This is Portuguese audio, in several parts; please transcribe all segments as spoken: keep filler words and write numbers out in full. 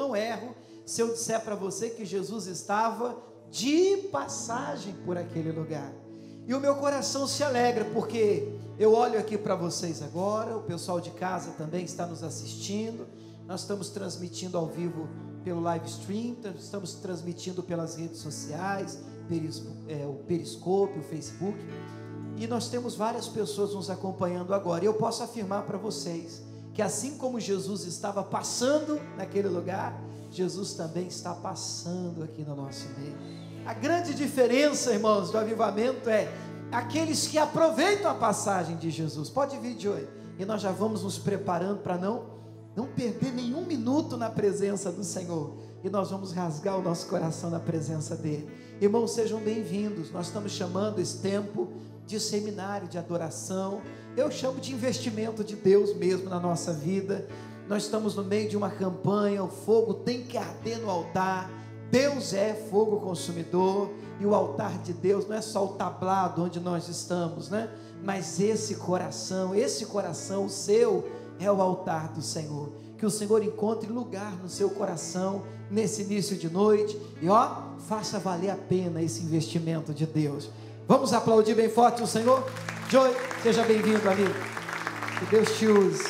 não erro se eu disser para você que Jesus estava de passagem por aquele lugar. E o meu coração se alegra, porque eu olho aqui para vocês agora, o pessoal de casa também está nos assistindo, nós estamos transmitindo ao vivo pelo live stream, estamos transmitindo pelas redes sociais, peris, é, o Periscope, o Facebook, e nós temos várias pessoas nos acompanhando agora. E eu posso afirmar para vocês que assim como Jesus estava passando naquele lugar, Jesus também está passando aqui no nosso meio. A grande diferença, irmãos, do avivamento é aqueles que aproveitam a passagem de Jesus. Pode vir, Joey, e nós já vamos nos preparando para não, não perder nenhum minuto na presença do Senhor, e nós vamos rasgar o nosso coração na presença dele. Irmãos, sejam bem-vindos. Nós estamos chamando esse tempo de seminário de adoração, eu chamo de investimento de Deus mesmo na nossa vida. Nós estamos no meio de uma campanha, o fogo tem que arder no altar. Deus é fogo consumidor, e o altar de Deus não é só o tablado onde nós estamos, né? Mas esse coração, esse coração, o seu, é o altar do Senhor. Que o Senhor encontre lugar no seu coração, nesse início de noite, e ó, faça valer a pena esse investimento de Deus. Vamos aplaudir bem forte o Senhor? Joey, seja bem-vindo, amigo. Que Deus te use.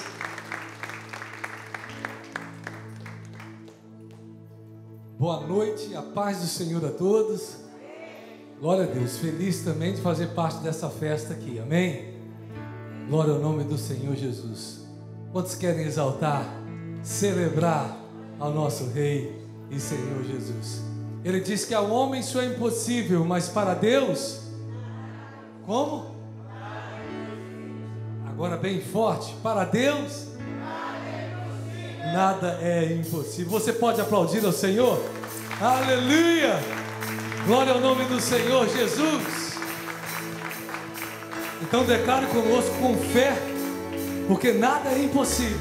Boa noite, a paz do Senhor a todos. Glória a Deus, feliz também de fazer parte dessa festa aqui, amém? Glória ao nome do Senhor Jesus. Quantos querem exaltar, celebrar ao nosso Rei e Senhor Jesus? Ele diz que ao homem isso é impossível, mas para Deus, como? Agora bem forte, para Deus nada é impossível. Você pode aplaudir ao Senhor? Aleluia! Glória ao nome do Senhor Jesus. Então declare conosco com fé, porque nada é impossível.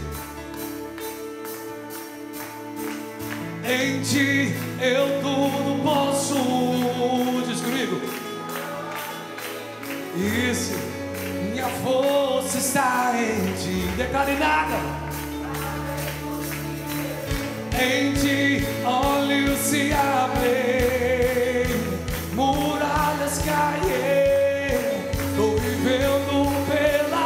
Em ti eu tudo posso. Diz comigo. Isso, minha força está em ti. Declare nada. Em ti olhos se abrem, muralhas caem. Estou vivendo pela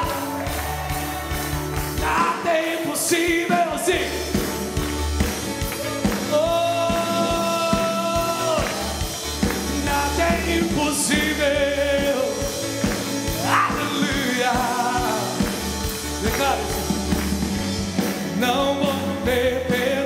nada é impossível assim. Oh, nada é impossível. Aleluia. Declare. Não vou beber.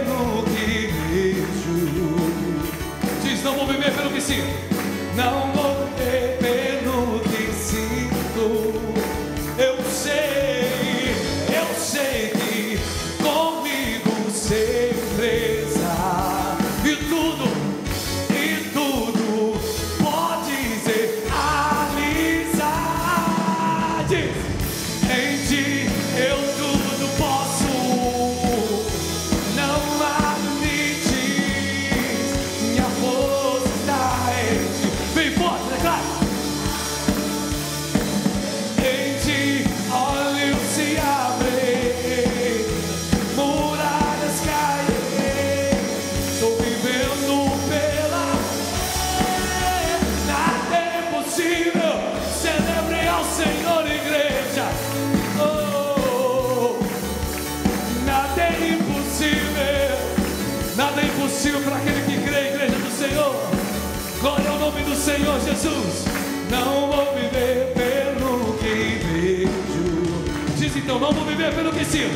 Não vou viver pelo que sinto. Não vou viver pelo que sinto. Eu sei, eu sei que comigo sempre está. E tudo, e tudo pode ser realizado. Em ti eu tudo posso. Não há limites. Minha força está em ti. Bem forte, declara. Em ti olhos se abrem, muralhas caem. Estou vivendo pela fé. Nada é impossível. Celebrem ao Senhor, igreja. Oh, nada é impossível. Nada é impossível para aquele que crê, igreja do Senhor. Glória ao nome do Senhor Jesus. Não vou viver pelo que vejo. Diz então, não vou viver pelo que sinto.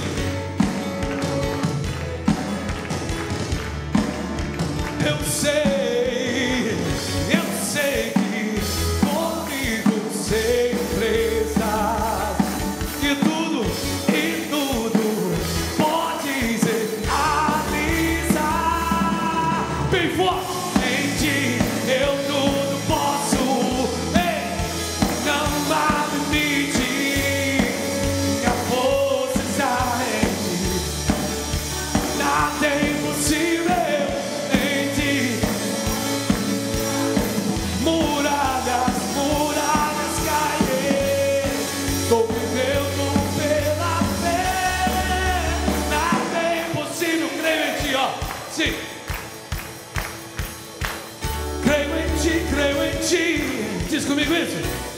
Eu sei, eu sei que comigo sempre estás. E tudo, e tudo pode ser realizado. Bem forte. Em ti eu tudo posso. Ei, não há limite. Minha força está em ti. Nada é impossível. Em ti assim. Creio em ti, creio em ti. Diz comigo isso.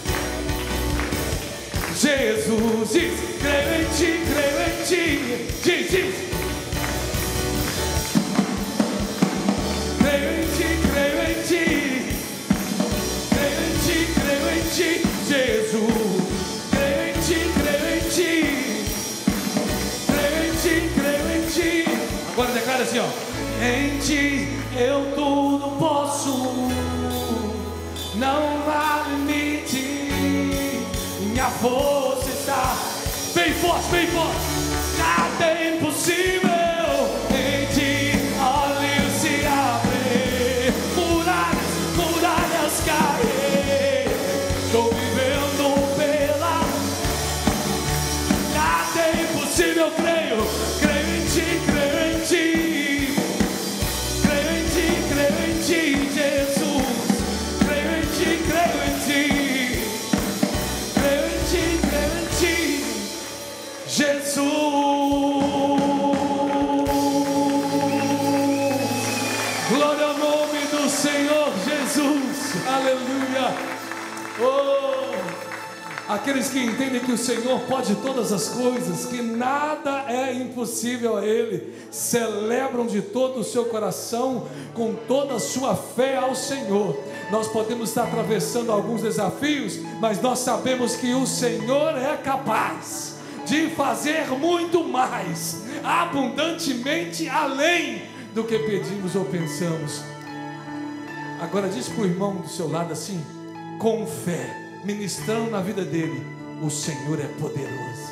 Jesus diz, creio em ti, creio em ti. Diz, diz. Creio em ti, creio em ti. Creio em ti, creio em ti. Jesus, creio em ti, creio em ti. Creio em ti, creio em ti. Agora declara assim, ó. Em ti eu tudo posso. Não há limite. Minha força está bem forte, bem forte. Nada é impossível. Em ti olhos se abrem, muralhas, muralhas caem. Estou vivendo pela. Nada é impossível, creio. Creio em ti, creio em ti. Creio em ti, creio em ti, Jesus. Creio em ti, creio em ti. Jesus, glória ao nome do Senhor Jesus, aleluia. Oh, aqueles que entendem que o Senhor pode todas as coisas, que nada é impossível a Ele, celebram de todo o seu coração, com toda a sua fé ao Senhor. Nós podemos estar atravessando alguns desafios, mas nós sabemos que o Senhor é capaz de fazer muito mais, abundantemente além do que pedimos ou pensamos. Agora diz para o irmão do seu lado assim, com fé, ministrando na vida dele: o Senhor é poderoso.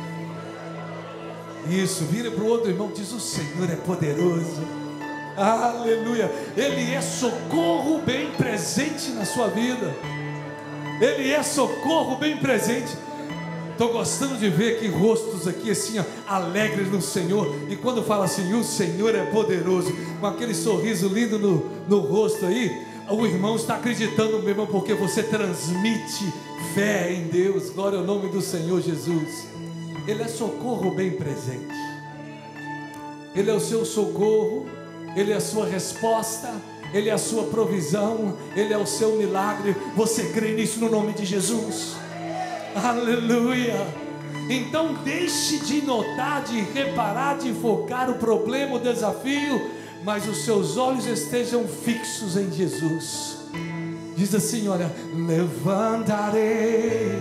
Isso, vira para o outro irmão e diz: o Senhor é poderoso. Aleluia. Ele é socorro bem presente na sua vida. Ele é socorro bem presente. Estou gostando de ver aqui rostos aqui assim, ó, alegres no Senhor. E quando fala assim, o Senhor é poderoso, com aquele sorriso lindo no, no rosto aí, o irmão está acreditando mesmo, porque você transmite fé em Deus. Glória ao nome do Senhor Jesus. Ele é socorro bem presente. Ele é o seu socorro. Ele é a sua resposta. Ele é a sua provisão. Ele é o seu milagre. Você crê nisso no nome de Jesus? Aleluia. Então deixe de notar, de reparar, de focar o problema, o desafio, mas os seus olhos estejam fixos em Jesus. Diz assim, olha: levantarei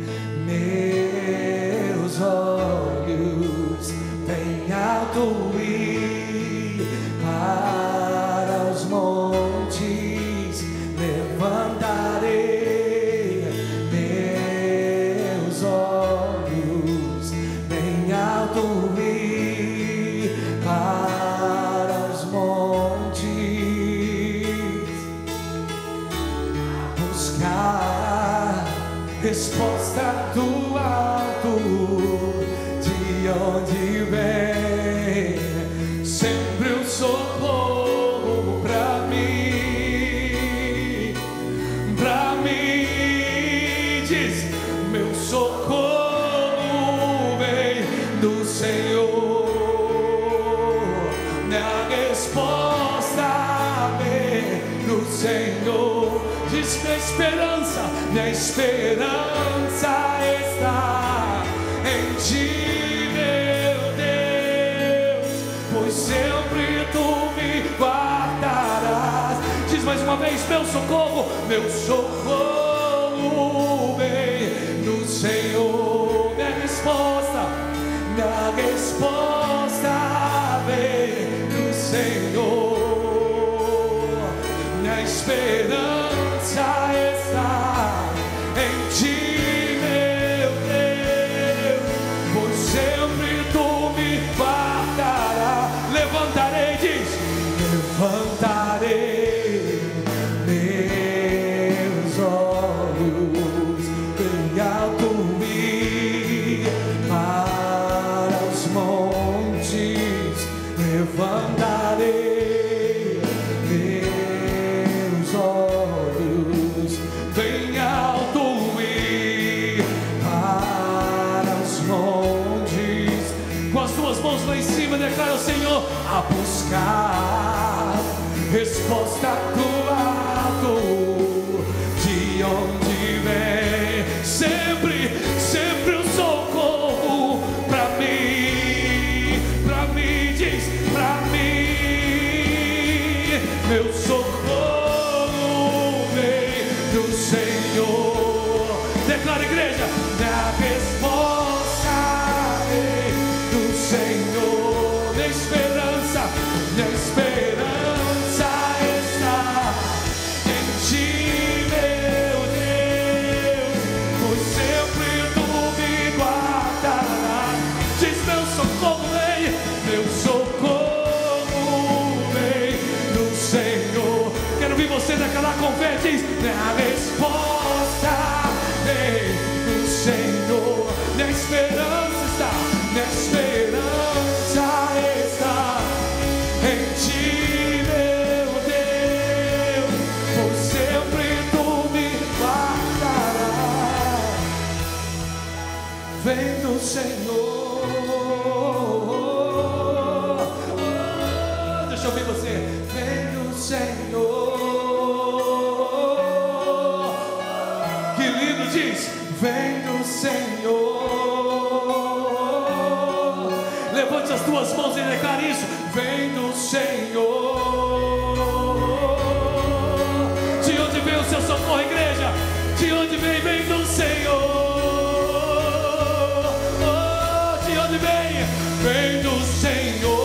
meus olhos bem alto e para os montes. Levantarei olhos bem alto e para os montes, buscar resposta do alto, de onde vem sempre o socorro pra mim, pra mim. Diz: meu socorro vem do Senhor, minha resposta vem do Senhor. Diz: minha esperança, minha esperança está em ti, meu Deus, pois sempre tu me guardarás. Diz mais uma vez: meu socorro, meu socorro vem do Senhor. Minha resposta, minha resposta vem do Senhor. Minha esperança está em ti, meu Deus, pois sempre tu me guardarás. Levantarei, diz: levantarei meus olhos bem alto e para os montes. Levantarei meus olhos bem alto e para os montes. Com as tuas mãos lá em cima, declara ao Senhor: a buscar resposta do alto, de onde vem sempre, sempre o socorro pra mim, pra mim, diz, pra mim, meu socorro vem do Senhor. Declara, igreja, minha resposta vem do Senhor, minha esperança, minha esperança está em Ti, meu Deus, por sempre Tu me guardarás. Diz, meu socorro vem, meu socorro vem do Senhor. Quero ouvir você declarar com fé, diz, minha resposta vem do Senhor, minha esperança está, minha esperança está em Ti, meu Deus, por sempre Tu me guardarás. Vem do Senhor. Deixa eu ouvir você. Vem do Senhor. Que lindo, diz. Vem do Senhor. Levante as duas mãos e declare isso. Vem do Senhor. De onde vem o seu socorro, igreja? De onde vem? Vem do Senhor. Oh, de onde vem? Vem do Senhor.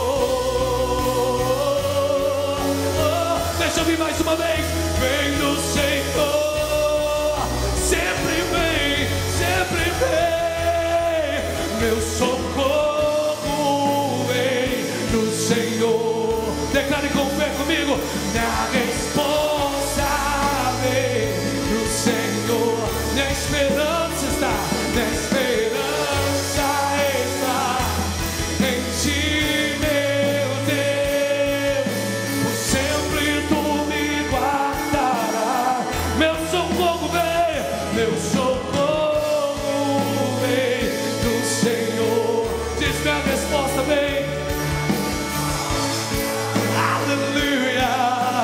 Oh, deixa eu ouvir mais uma vez. Vem do Senhor. Sempre vem, sempre vem. Meu socorro vem do Senhor. Declare com fé comigo. Minha resposta vem do Senhor. Minha esperança está, minha esperança está em Ti, meu Deus. Por sempre Tu me guardarás. Meu socorro vem, meu socorro vem do Senhor. Diz, minha resposta vem. Aleluia.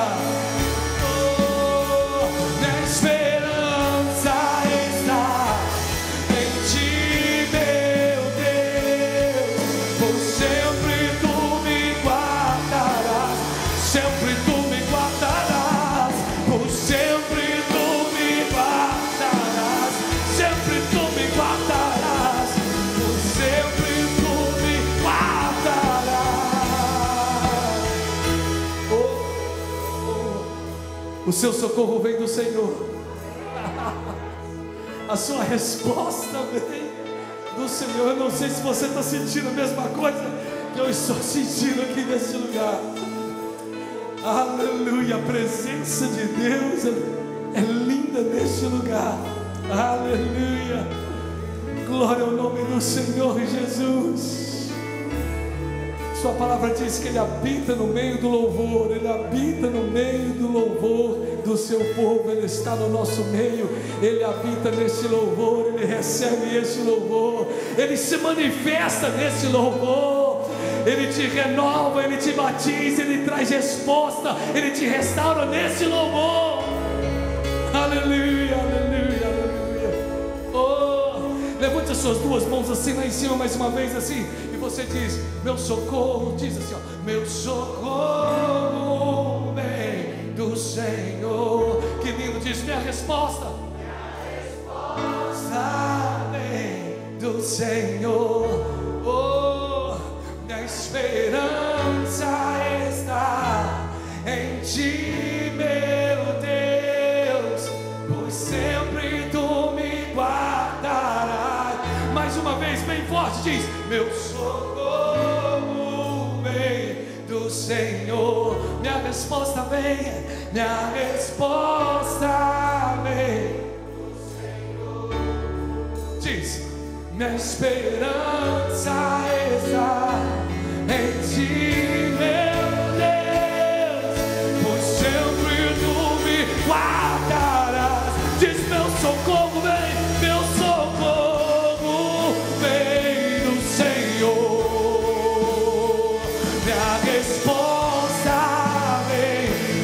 Oh, minha esperança está em Ti, meu Deus. Por sempre Tu me guardarás. Sempre Tu me guardarás. Por sempre Tu me guardarás. Sempre Tu me guardarás. Por sempre Tu me guardarás. O seu socorro vem do Senhor. A sua resposta vem do Senhor. Eu não sei se você está sentindo a mesma coisa que eu estou sentindo aqui nesse lugar. Aleluia. A presença de Deus é linda neste lugar. Aleluia. Glória ao nome do Senhor Jesus. Sua palavra diz que Ele habita no meio do louvor. Ele habita no meio do louvor do seu povo. Ele está no nosso meio. Ele habita nesse louvor. Ele recebe esse louvor. Ele se manifesta nesse louvor. Ele te renova, Ele te batiza, Ele traz resposta, Ele te restaura nesse louvor. Aleluia, aleluia, aleluia. Oh, levante as suas duas mãos assim lá em cima mais uma vez assim. E você diz, meu socorro, diz assim, ó, meu socorro vem do Senhor. Que lindo, diz, minha resposta. Minha resposta vem do Senhor. Oh, minha esperança está em Ti, meu Deus. Por sempre Tu me guardarás. Mais uma vez, bem forte, diz, meu socorro vem do Senhor. Minha resposta vem, minha resposta vem do Senhor. Diz, minha esperança está em Ti, meu Deus. Por sempre Tu me guardarás. Diz, meu socorro vem, meu socorro vem do Senhor. Minha resposta vem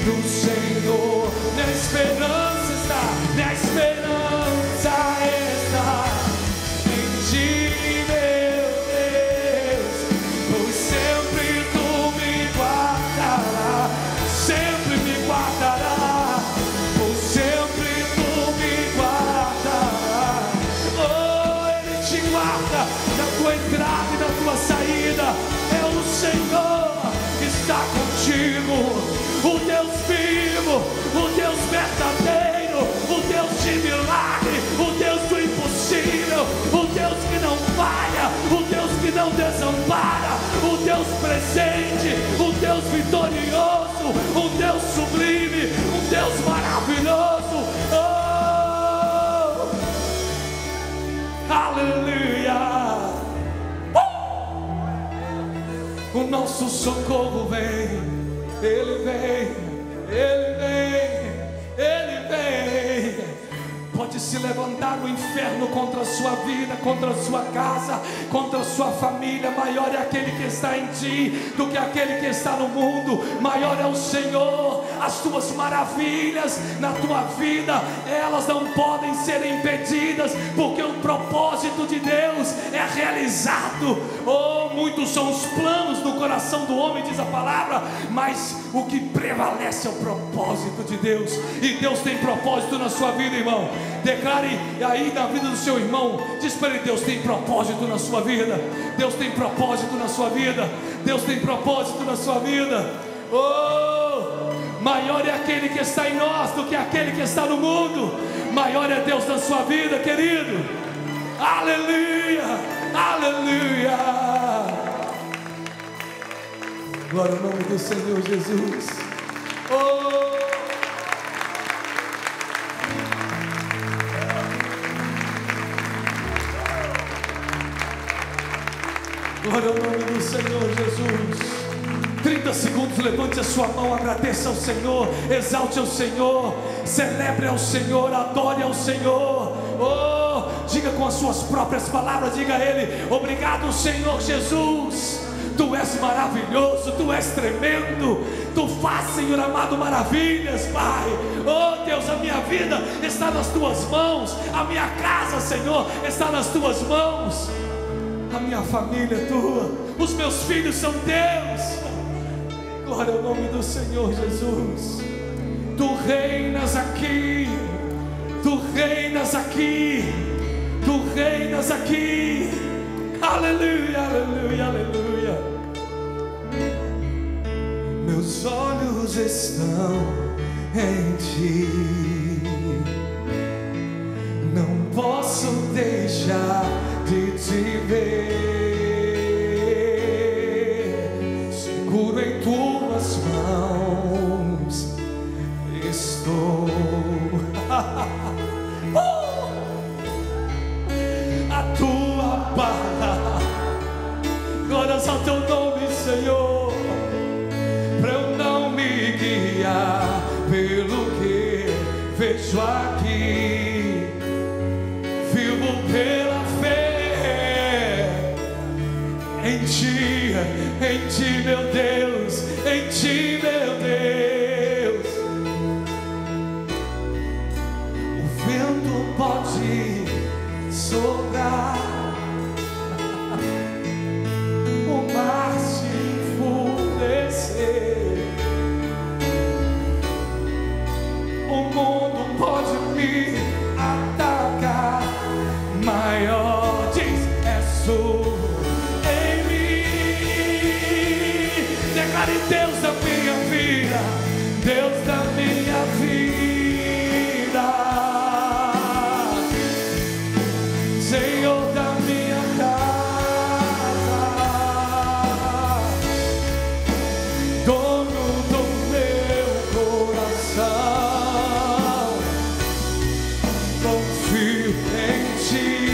vivo, o Deus vivo, o Deus verdadeiro, o Deus de milagre, o Deus do impossível, o Deus que não falha, o Deus que não desampara, o Deus presente, o Deus vitorioso, um Deus sublime, um Deus maravilhoso. Oh, aleluia! Uh! O nosso socorro vem, Ele vem, Ele vem, Ele vem. Pode se levantar no inferno contra a sua vida, contra a sua casa, contra a sua família. Maior é aquele que está em ti do que aquele que está no mundo. Maior é o Senhor. As tuas maravilhas na tua vida, elas não podem ser impedidas, porque o propósito de Deus é realizado. Oh, muitos são os planos do coração do homem, diz a palavra, mas o que prevalece é o propósito de Deus. E Deus tem propósito na sua vida, irmão. Declare aí na vida do seu irmão. Diz para ele: Deus tem propósito na sua vida. Deus tem propósito na sua vida. Deus tem propósito na sua vida. Oh, maior é aquele que está em nós do que aquele que está no mundo. Maior é Deus na sua vida, querido. Aleluia, aleluia. Glória ao nome do Senhor Jesus. Oh, glória ao nome do Senhor Jesus. trinta segundos, levante a sua mão, agradeça ao Senhor, exalte ao Senhor, celebre ao Senhor, adore ao Senhor. Oh, diga com as suas próprias palavras, diga a Ele: obrigado, Senhor Jesus. Tu és maravilhoso, Tu és tremendo, Tu faz, Senhor amado, maravilhas, Pai. Oh Deus, a minha vida está nas Tuas mãos, a minha casa, Senhor, está nas Tuas mãos, a minha família é Tua, os meus filhos são Teus. Glória ao nome do Senhor Jesus. Tu reinas aqui, Tu reinas aqui, Tu reinas aqui. Aleluia, aleluia, aleluia. Meus olhos estão em Ti, não posso deixar de Te ver. Seguro em Tuas mãos estou. Oh! A Tua palavra, glórias ao Teu nome, Senhor, para eu não me guiar pelo que vejo aqui, vivo pela fé em Ti, em Ti, meu Deus, em Ti, meu Deus. O vento pode soprar, o mar se enfurecer, o mundo pode me atacar, maior diz és Tu em mim. Declare: Deus da minha vida, Deus da minha vida, Senhor da minha casa, dono do meu coração, confio em Ti.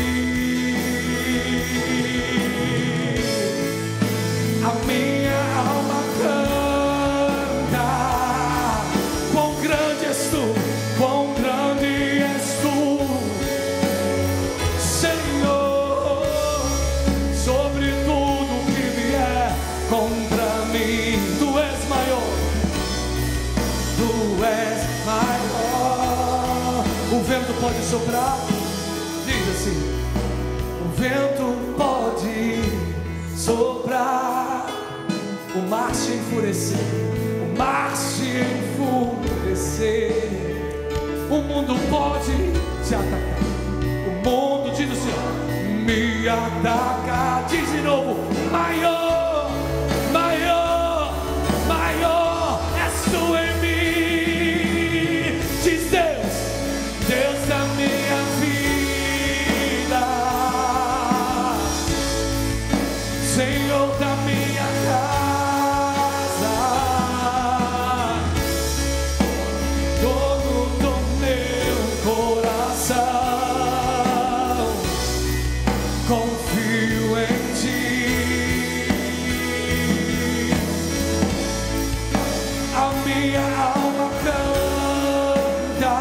A minha alma canta, quão grande és Tu, quão grande és Tu, Senhor, sobre tudo que vier contra mim. Tu és maior, Tu és maior. O vento pode soprar, diz assim: o vento pode soprar, o mar se enfurecer, o mar se enfurecer, o mundo pode te atacar, o mundo, diz o Senhor, me ataca. Diz de novo: maior, maior, maior, minha alma canta.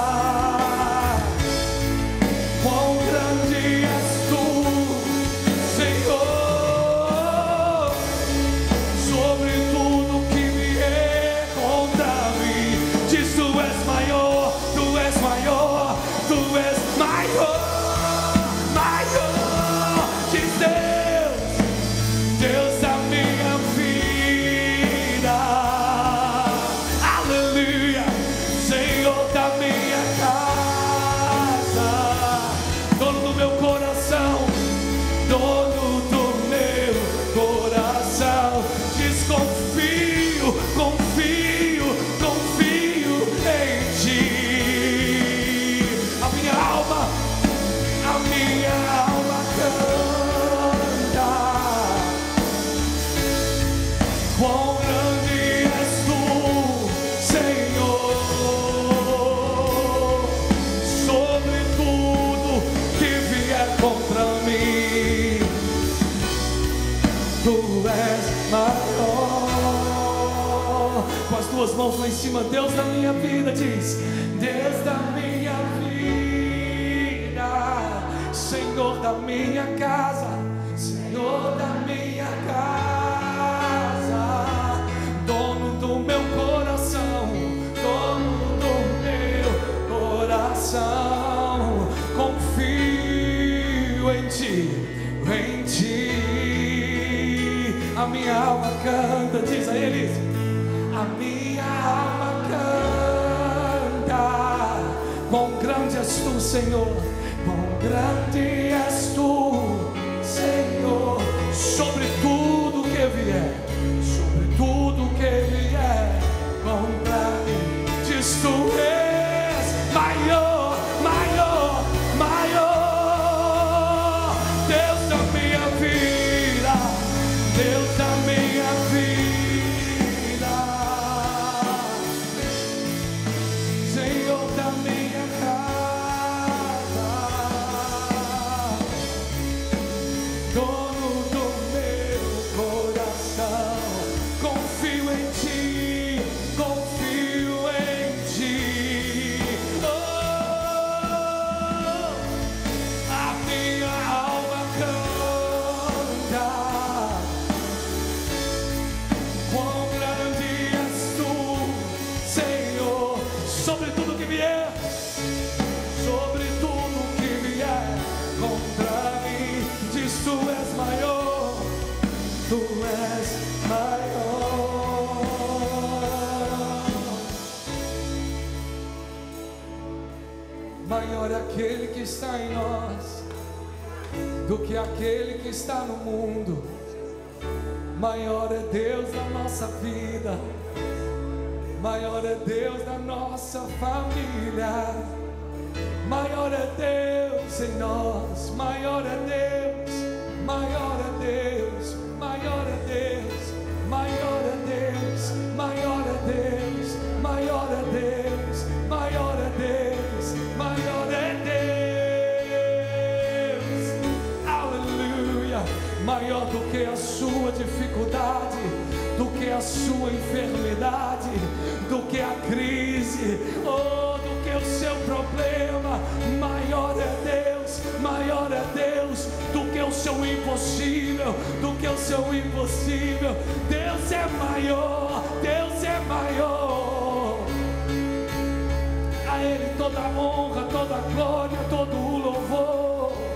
Quão grande és tu, Senhor, sobre tudo que vier contra mim. Diz: tu és maior, tu és maior, tu és maior, maior. Diz Deus, Deus da minha vida, aleluia, Senhor da minha casa, dono do meu coração, dono do meu coração. Diz: confio, confio, confio em ti. A minha alma, a minha alma canta. Quão grande és tu, Senhor, sobre tudo que vier contra mim. Tu és maior. Com as duas mãos lá em cima, Deus da minha vida, diz: Deus da minha vida, Senhor da minha casa, Senhor da minha casa, dono do meu coração, dono do meu coração. Confio em ti, em ti. A minha alma canta, diz a eles: a minha alma canta. Quão grande és tu, Senhor, quão grande és tu, Senhor, sobre tudo que vier, sobre tudo que vier contra mim. Diz: tu és maior, maior, maior. Deus da minha vida, Deus da minha vida, Senhor da minha casa, dono do meu coração. Confio em ti, confio em ti. Oh, a minha alma canta. Quão grande és tu, Senhor, sobre tudo que vier, sobre tudo que vier contra mim. Diz: tu és maior, tu és maior. Maior é aquele que está em nós do que aquele que está no mundo. Maior é Deus na nossa vida, maior é Deus na nossa família, maior é Deus em nós, maior é Deus, maior é Deus, maior é Deus, maior é Deus, maior é Deus, maior é Deus, maior é Deus, maior é Deus, aleluia. Maior do que a sua dificuldade, do que a sua enfermidade, do que a crise, oh, do que o seu problema. Maior é Deus, maior é Deus do que o seu impossível, do que o seu impossível. Deus é maior, Deus é maior. A Ele toda a honra, toda a glória, todo o louvor.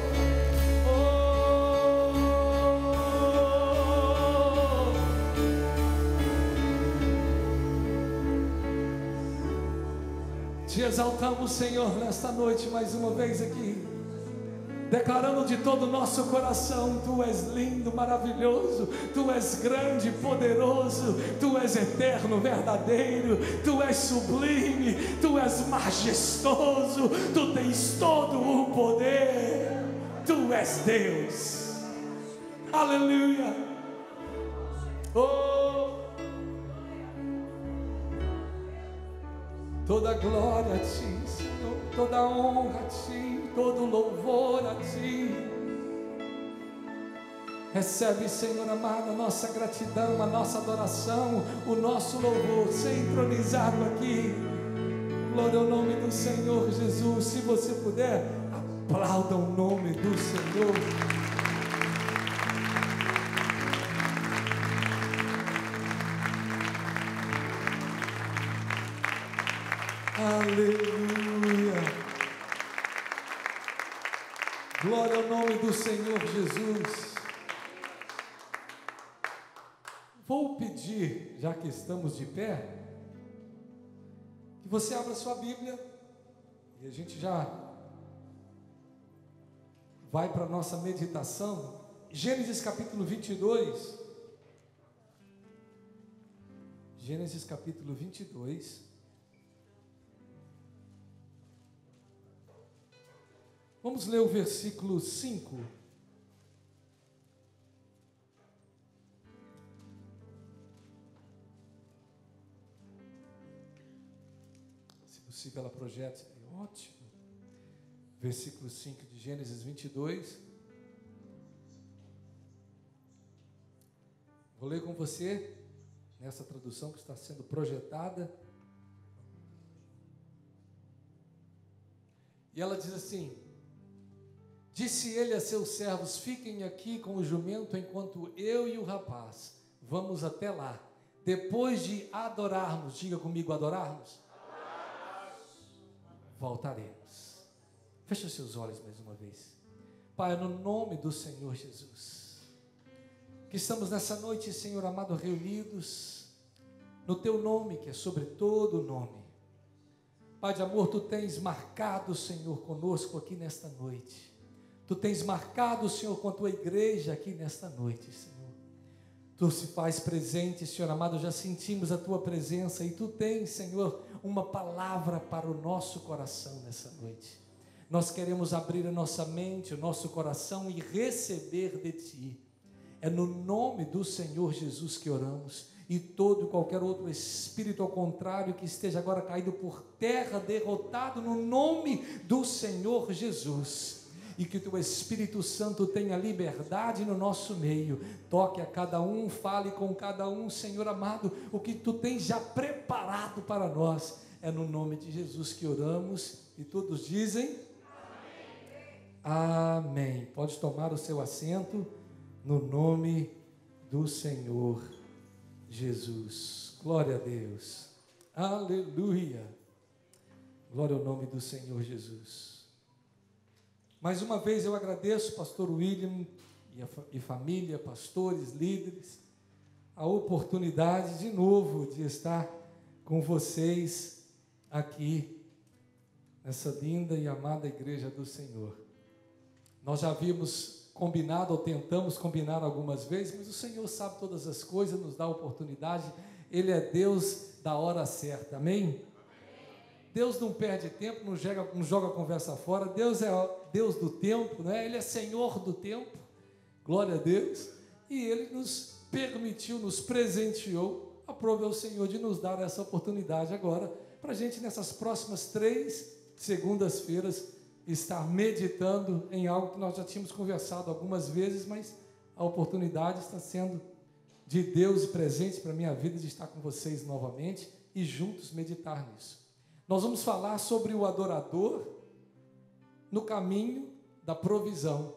Te exaltamos, Senhor, nesta noite mais uma vez aqui, declarando de todo o nosso coração: tu és lindo, maravilhoso, tu és grande, poderoso, tu és eterno, verdadeiro, tu és sublime, tu és majestoso, tu tens todo o poder, tu és Deus, aleluia. Oh, toda glória a ti, Senhor, toda honra a ti, todo louvor a ti. Recebe, Senhor amado, a nossa gratidão, a nossa adoração, o nosso louvor, ser entronizado aqui. Glória ao nome do Senhor Jesus. Se você puder, aplauda o nome do Senhor. Aleluia. Glória ao nome do Senhor Jesus. Vou pedir, já que estamos de pé, que você abra sua Bíblia e a gente já vai para a nossa meditação. Gênesis capítulo vinte e dois. Gênesis capítulo vinte e dois. Vamos ler o versículo cinco. Se possível, ela projeta, seria ótimo. Versículo cinco de Gênesis vinte e dois. Vou ler com você, nessa tradução que está sendo projetada. E ela diz assim: disse ele a seus servos: fiquem aqui com o jumento enquanto eu e o rapaz vamos até lá. Depois de adorarmos, diga comigo, adorarmos, voltaremos. Feche os seus olhos mais uma vez. Pai, no nome do Senhor Jesus, que estamos nessa noite, Senhor amado, reunidos no Teu nome, que é sobre todo nome. Pai de amor, Tu tens marcado, Senhor, conosco aqui nesta noite. Tu tens marcado, Senhor, com a Tua igreja aqui nesta noite, Senhor. Tu se faz presente, Senhor amado, já sentimos a Tua presença e Tu tens, Senhor, uma palavra para o nosso coração nessa noite. Nós queremos abrir a nossa mente, o nosso coração e receber de Ti. É no nome do Senhor Jesus que oramos. E todo qualquer outro espírito ao contrário que esteja agora caído por terra, derrotado no nome do Senhor Jesus. E que o Teu Espírito Santo tenha liberdade no nosso meio, toque a cada um, fale com cada um, Senhor amado, o que Tu tens já preparado para nós. É no nome de Jesus que oramos, e todos dizem amém. Amém. Pode tomar o seu assento no nome do Senhor Jesus. Glória a Deus. Aleluia. Glória ao nome do Senhor Jesus. Mais uma vez eu agradeço, pastor William e, a, e família, pastores, líderes, a oportunidade de novo de estar com vocês aqui, nessa linda e amada igreja do Senhor. Nós já havíamos combinado, ou tentamos combinar algumas vezes, mas o Senhor sabe todas as coisas, nos dá a oportunidade. Ele é Deus da hora certa, amém? Deus não perde tempo, não joga, não joga a conversa fora. Deus é Deus do tempo, né? Ele é Senhor do tempo, glória a Deus, e Ele nos permitiu, nos presenteou. Aprove ao Senhor de nos dar essa oportunidade agora, para a gente nessas próximas três segundas-feiras estar meditando em algo que nós já tínhamos conversado algumas vezes, mas a oportunidade está sendo de Deus presente para a minha vida, de estar com vocês novamente e juntos meditar nisso. Nós vamos falar sobre o adorador no caminho da provisão.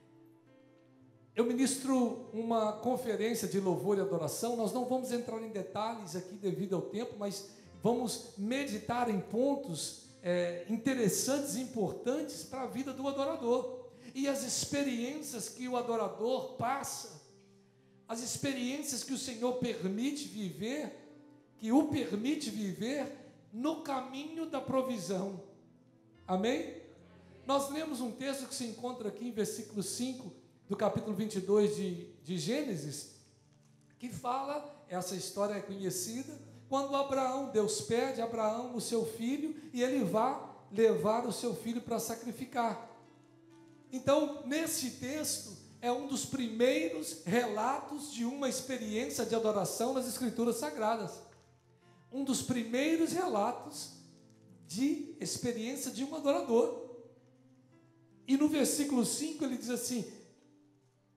Eu ministro uma conferência de louvor e adoração. Nós não vamos entrar em detalhes aqui devido ao tempo, mas vamos meditar em pontos é, interessantes e importantes para a vida do adorador e as experiências que o adorador passa, as experiências que o Senhor permite viver, que o permite viver no caminho da provisão. Amém? Nós lemos um texto que se encontra aqui em versículo cinco do capítulo vinte e dois de, de Gênesis, que fala, essa história é conhecida, quando Abraão, Deus pede a Abraão o seu filho, e ele vai levar o seu filho para sacrificar. Então, nesse texto, é um dos primeiros relatos de uma experiência de adoração nas Escrituras Sagradas. Um dos primeiros relatos de experiência de um adorador. E no versículo cinco ele diz assim: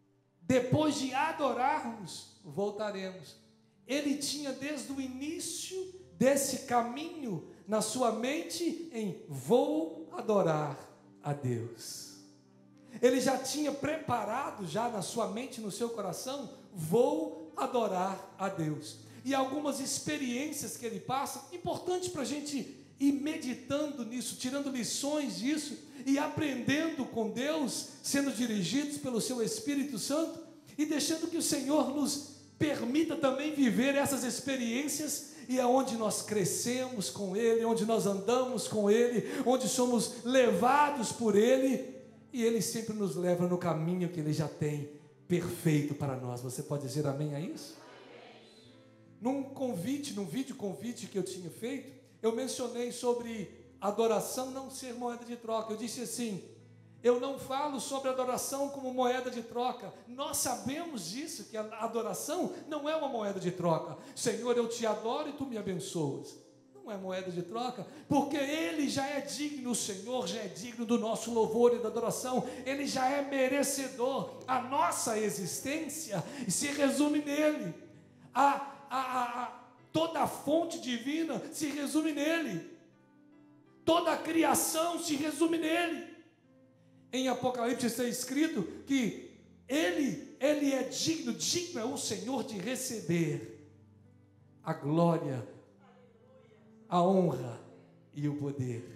depois de adorarmos, voltaremos. Ele tinha desde o início desse caminho na sua mente em vou adorar a Deus. Ele já tinha preparado já na sua mente, no seu coração, vou adorar a Deus. E algumas experiências que ele passa, importante para a gente ir meditando nisso, tirando lições disso e aprendendo com Deus, sendo dirigidos pelo seu Espírito Santo e deixando que o Senhor nos permita também viver essas experiências e é onde nós crescemos com Ele, onde nós andamos com Ele, onde somos levados por Ele e Ele sempre nos leva no caminho que Ele já tem perfeito para nós. Você pode dizer amém a isso? Num convite, num vídeo convite que eu tinha feito, eu mencionei sobre adoração não ser moeda de troca. Eu disse assim, eu não falo sobre adoração como moeda de troca. Nós sabemos disso, que a adoração não é uma moeda de troca. Senhor, eu te adoro e tu me abençoas. Não é moeda de troca, porque Ele já é digno, o Senhor já é digno do nosso louvor e da adoração. Ele já é merecedor. A nossa existência se resume nele. A A, a, a, toda a fonte divina se resume nele, toda a criação se resume nele. Em Apocalipse está escrito que ele, ele é digno, digno é o Senhor de receber a glória, a honra e o poder.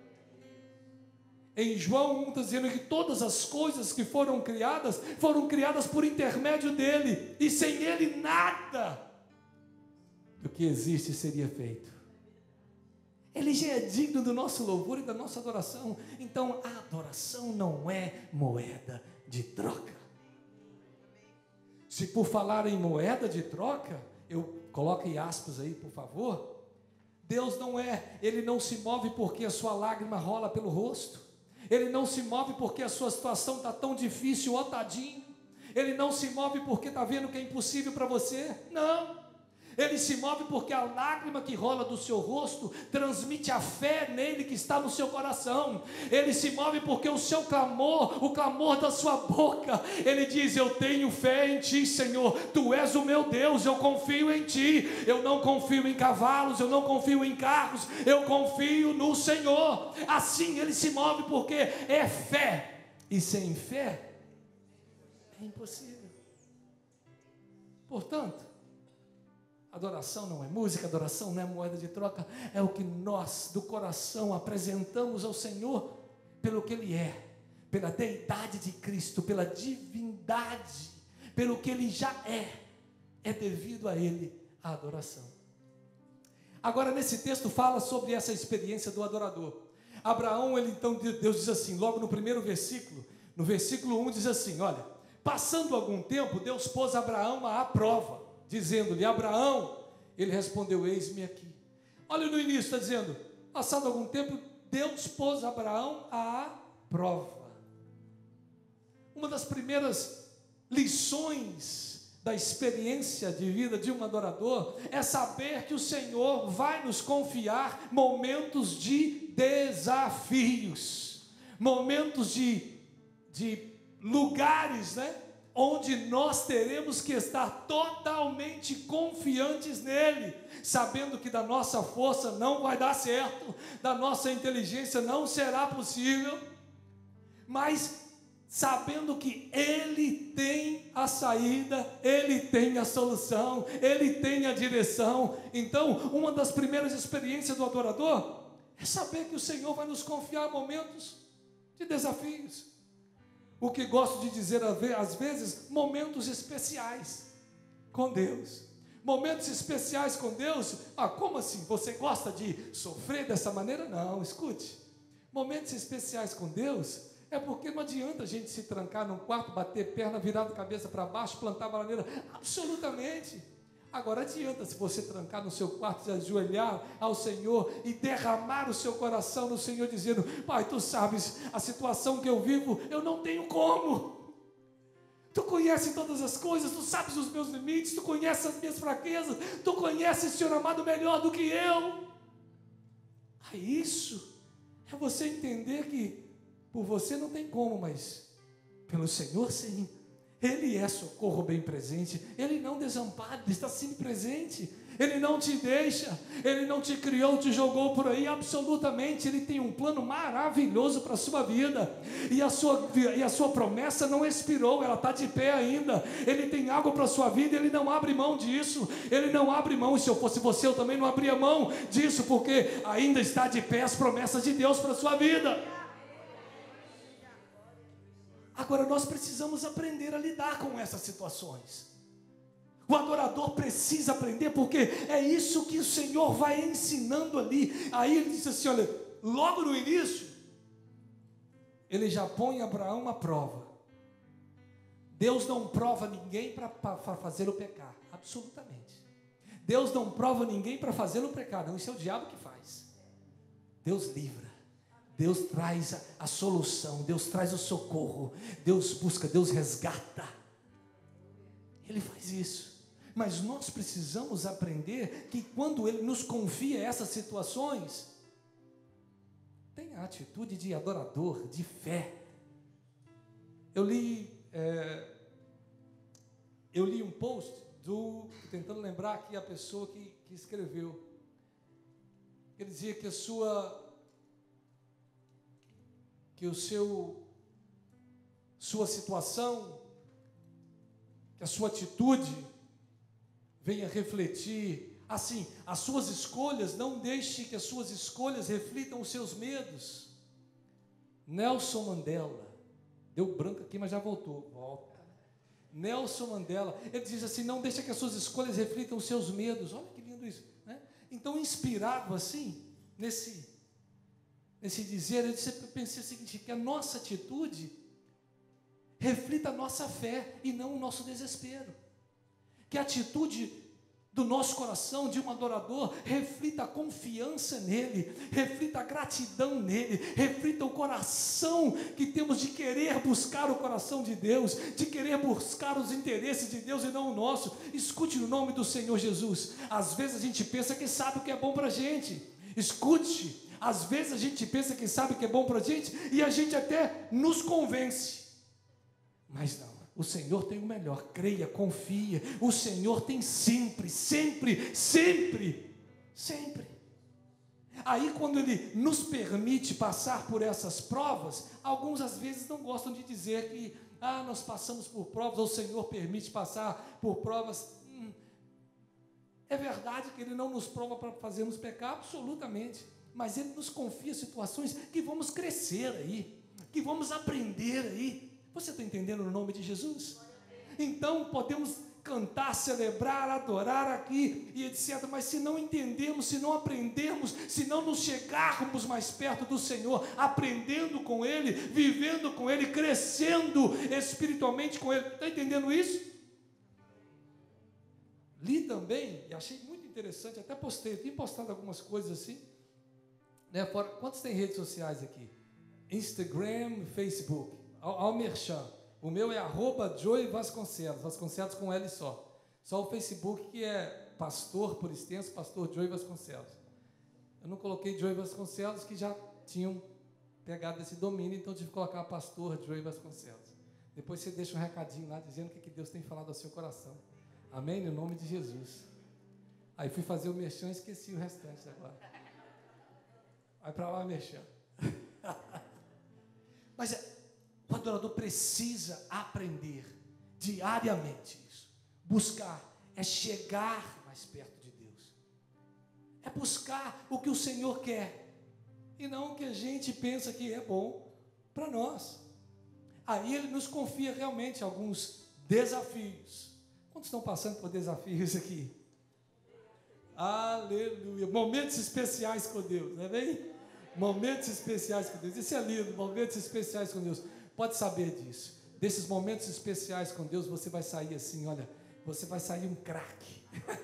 Em João um está dizendo que todas as coisas que foram criadas, foram criadas por intermédio dele, e sem ele nada do que existe seria feito. Ele já é digno do nosso louvor e da nossa adoração. Então a adoração não é moeda de troca. Se por falar em moeda de troca, eu coloque aspas aí, por favor. Deus não é, Ele não se move porque a sua lágrima rola pelo rosto. Ele não se move porque a sua situação está tão difícil, ó tadinho. Ele não se move porque está vendo que é impossível para você. Não. Ele se move porque a lágrima que rola do seu rosto transmite a fé nele que está no seu coração. Ele se move porque o seu clamor, o clamor da sua boca, ele diz, eu tenho fé em ti, Senhor, tu és o meu Deus, eu confio em ti. Eu não confio em cavalos, eu não confio em carros, eu confio no Senhor. Assim ele se move porque é fé, e sem fé é impossível. Portanto, adoração não é música, adoração não é moeda de troca, é o que nós do coração apresentamos ao Senhor pelo que Ele é, pela deidade de Cristo, pela divindade, pelo que Ele já é, é devido a Ele a adoração. Agora nesse texto fala sobre essa experiência do adorador. Abraão, ele então, Deus diz assim, logo no primeiro versículo, no versículo um diz assim, olha, passando algum tempo, Deus pôs Abraão à prova, dizendo-lhe, Abraão, ele respondeu, eis-me aqui. Olha no início, está dizendo, passado algum tempo, Deus pôs Abraão à prova. Uma das primeiras lições da experiência de vida de um adorador é saber que o Senhor vai nos confiar momentos de desafios, momentos de, de lugares, né? Onde nós teremos que estar totalmente confiantes nele, sabendo que da nossa força não vai dar certo, da nossa inteligência não será possível, mas sabendo que ele tem a saída, ele tem a solução, ele tem a direção. Então, uma das primeiras experiências do adorador é saber que o Senhor vai nos confiar momentos de desafios. O que gosto de dizer às vezes, momentos especiais com Deus. Momentos especiais com Deus. Ah, como assim? Você gosta de sofrer dessa maneira? Não, escute. Momentos especiais com Deus é porque não adianta a gente se trancar num quarto, bater perna, virado cabeça para baixo, plantar a bananeira. Absolutamente. Agora adianta se você trancar no seu quarto, se ajoelhar ao Senhor e derramar o seu coração no Senhor, dizendo, Pai, tu sabes a situação que eu vivo, eu não tenho como. Tu conheces todas as coisas, tu sabes os meus limites, tu conheces as minhas fraquezas, tu conheces, Senhor amado, melhor do que eu. Aí isso é você entender que por você não tem como, mas pelo Senhor sim. Ele é socorro bem presente, Ele não desampara, Ele está sempre presente, Ele não te deixa, Ele não te criou, te jogou por aí, absolutamente. Ele tem um plano maravilhoso para a sua vida, e a sua, e a sua promessa não expirou, ela está de pé ainda. Ele tem algo para a sua vida, Ele não abre mão disso, Ele não abre mão. E se eu fosse você, eu também não abria mão disso, porque ainda está de pé as promessas de Deus para a sua vida. Agora nós precisamos aprender a lidar com essas situações. O adorador precisa aprender, porque é isso que o Senhor vai ensinando ali. Aí ele diz assim, olha, logo no início, ele já põe Abraão à prova. Deus não prova ninguém para fazê-lo pecar, absolutamente. Deus não prova ninguém para fazê-lo pecar, não, isso é o diabo que faz. Deus livra. Deus traz a, a solução, Deus traz o socorro, Deus busca, Deus resgata. Ele faz isso. Mas nós precisamos aprender que quando Ele nos confia essas situações, tenha a atitude de adorador, de fé. Eu li, é, eu li um post, do, tentando lembrar aqui a pessoa que, que escreveu. Ele dizia que a sua... que o seu, sua situação, que a sua atitude venha refletir, assim, as suas escolhas, não deixe que as suas escolhas reflitam os seus medos. Nelson Mandela, deu branco aqui, mas já voltou, volta. Nelson Mandela, ele diz assim, não deixe que as suas escolhas reflitam os seus medos. Olha que lindo isso, né? Então, inspirado assim, nesse... Nesse dizer, eu pensei o seguinte, que a nossa atitude reflita a nossa fé e não o nosso desespero. Que a atitude do nosso coração, de um adorador, reflita a confiança nele, reflita a gratidão nele, reflita o coração que temos de querer buscar o coração de Deus, de querer buscar os interesses de Deus e não o nosso. Escute no nome do Senhor Jesus. Às vezes a gente pensa que sabe o que é bom para a gente. Escute. Às vezes a gente pensa que sabe o que é bom para a gente, e a gente até nos convence, mas não, o Senhor tem o melhor, creia, confia, o Senhor tem sempre, sempre, sempre, sempre. Aí quando Ele nos permite passar por essas provas, alguns às vezes não gostam de dizer que, ah, nós passamos por provas, ou o Senhor permite passar por provas. Hum, é verdade que Ele não nos prova para fazermos pecar, absolutamente. Mas Ele nos confia situações que vamos crescer aí, que vamos aprender aí. Você está entendendo no nome de Jesus? Então podemos cantar, celebrar, adorar aqui e etcétera. Mas se não entendermos, se não aprendermos, se não nos chegarmos mais perto do Senhor, aprendendo com Ele, vivendo com Ele, crescendo espiritualmente com Ele. Está entendendo isso? Li também, e achei muito interessante, até postei, tenho postado algumas coisas assim. Né, fora, quantos tem redes sociais aqui? Instagram, Facebook, ao, ao merchan. O meu é arroba Joey Vasconcelos, Vasconcelos com L só. Só o Facebook que é pastor, por extenso, pastor Joey Vasconcelos. Eu não coloquei Joey Vasconcelos, que já tinham pegado esse domínio, então tive que colocar pastor Joey Vasconcelos. Depois você deixa um recadinho lá, dizendo o que Deus tem falado ao seu coração. Amém? No nome de Jesus. Aí fui fazer o merchan e esqueci o restante agora. Vai para lá, mexer. Mas é, o adorador precisa aprender diariamente isso. Buscar é chegar mais perto de Deus. É buscar o que o Senhor quer. E não o que a gente pensa que é bom para nós. Aí Ele nos confia realmente alguns desafios. Quantos estão passando por desafios aqui? Aleluia. Momentos especiais com Deus, não é bem? Momentos especiais com Deus. Isso é lindo, momentos especiais com Deus. Pode saber disso. Desses momentos especiais com Deus, você vai sair assim, olha, você vai sair um craque.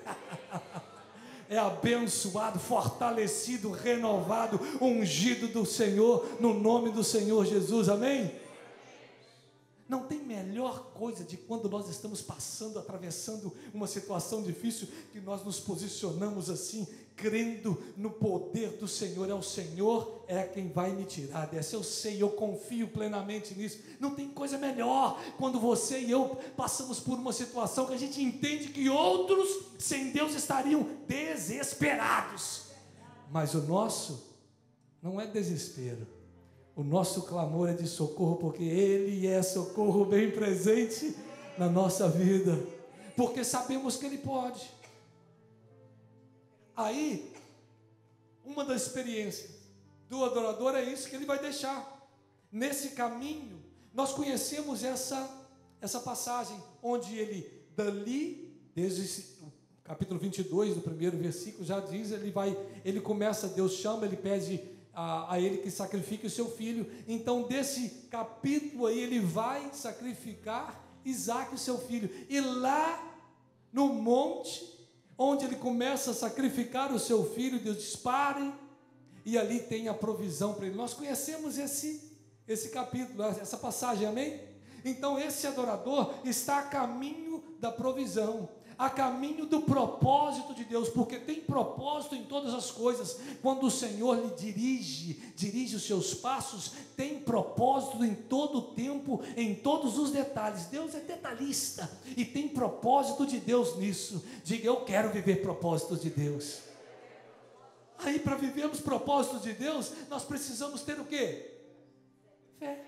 É abençoado, fortalecido, renovado, ungido do Senhor, no nome do Senhor Jesus, amém? Não tem melhor coisa de quando nós estamos passando, atravessando uma situação difícil, que nós nos posicionamos assim, crendo no poder do Senhor. É o Senhor é quem vai me tirar dessa. Eu sei, eu confio plenamente nisso. Não tem coisa melhor quando você e eu passamos por uma situação que a gente entende que outros sem Deus estariam desesperados. Mas o nosso não é desespero. O nosso clamor é de socorro, porque Ele é socorro bem presente na nossa vida, porque sabemos que Ele pode. Aí, uma das experiências do adorador é isso que ele vai deixar. Nesse caminho, nós conhecemos essa, essa passagem, onde ele, dali, desde o capítulo vinte e dois, do primeiro versículo, já diz, ele vai, ele começa, Deus chama, ele pede A, a ele que sacrifique o seu filho. Então desse capítulo aí ele vai sacrificar Isaque, o seu filho, e lá no monte onde ele começa a sacrificar o seu filho, Deus diz: parem, e ali tem a provisão para ele. Nós conhecemos esse, esse capítulo, essa passagem, amém? Então esse adorador está a caminho da provisão, a caminho do propósito de Deus, porque tem propósito em todas as coisas. Quando o Senhor lhe dirige, dirige os seus passos, tem propósito em todo o tempo, em todos os detalhes. Deus é detalhista e tem propósito de Deus nisso. Diga: eu quero viver propósitos de Deus. Aí, para vivermos propósitos de Deus, nós precisamos ter o quê? Fé.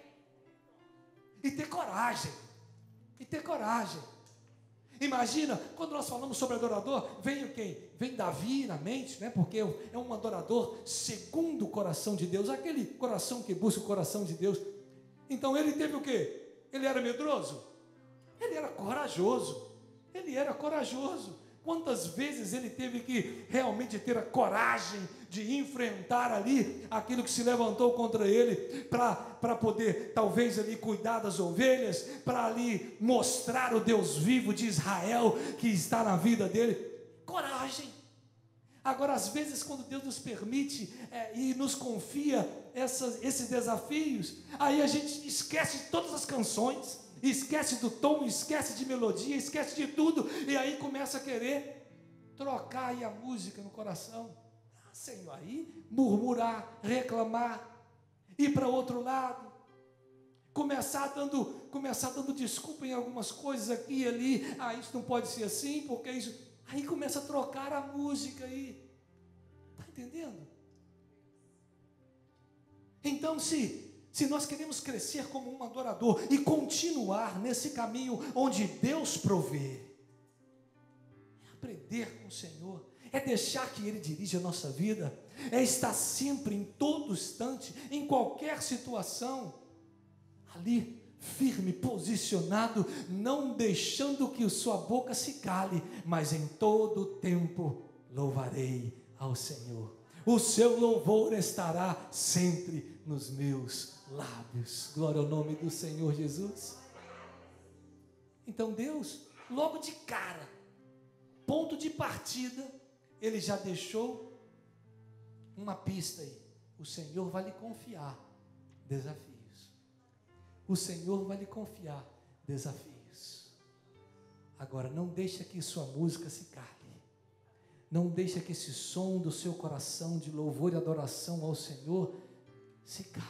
E ter coragem. E ter coragem. Imagina, quando nós falamos sobre adorador, vem o quem? Vem Davi na mente, né? Porque é um adorador segundo o coração de Deus, aquele coração que busca o coração de Deus. Então ele teve o quê? Ele era medroso? Ele era corajoso, ele era corajoso. Quantas vezes ele teve que realmente ter a coragem de enfrentar ali aquilo que se levantou contra ele, para poder talvez ali cuidar das ovelhas, para ali mostrar o Deus vivo de Israel que está na vida dele. Coragem. Agora, às vezes, quando Deus nos permite é, e nos confia essas, esses desafios, aí a gente esquece de todas as canções, esquece do tom, esquece de melodia, esquece de tudo, e aí começa a querer trocar aí a música no coração. Ah, Senhor, aí murmurar, reclamar, ir para outro lado, começar dando, começar dando desculpa em algumas coisas aqui e ali. Ah, isso não pode ser assim, porque isso... Aí começa a trocar a música aí. Está entendendo? Então, se... Se nós queremos crescer como um adorador e continuar nesse caminho onde Deus provê, é aprender com o Senhor, é deixar que Ele dirija a nossa vida, é estar sempre, em todo instante, em qualquer situação, ali, firme, posicionado, não deixando que sua boca se cale, mas em todo tempo louvarei ao Senhor. O seu louvor estará sempre nos meus lábios. Glória ao nome do Senhor Jesus. Então Deus, logo de cara, ponto de partida, Ele já deixou uma pista aí. O Senhor vai lhe confiar desafios. O Senhor vai lhe confiar desafios. Agora, não deixa que sua música se cale. Não deixa que esse som do seu coração de louvor e adoração ao Senhor se cale.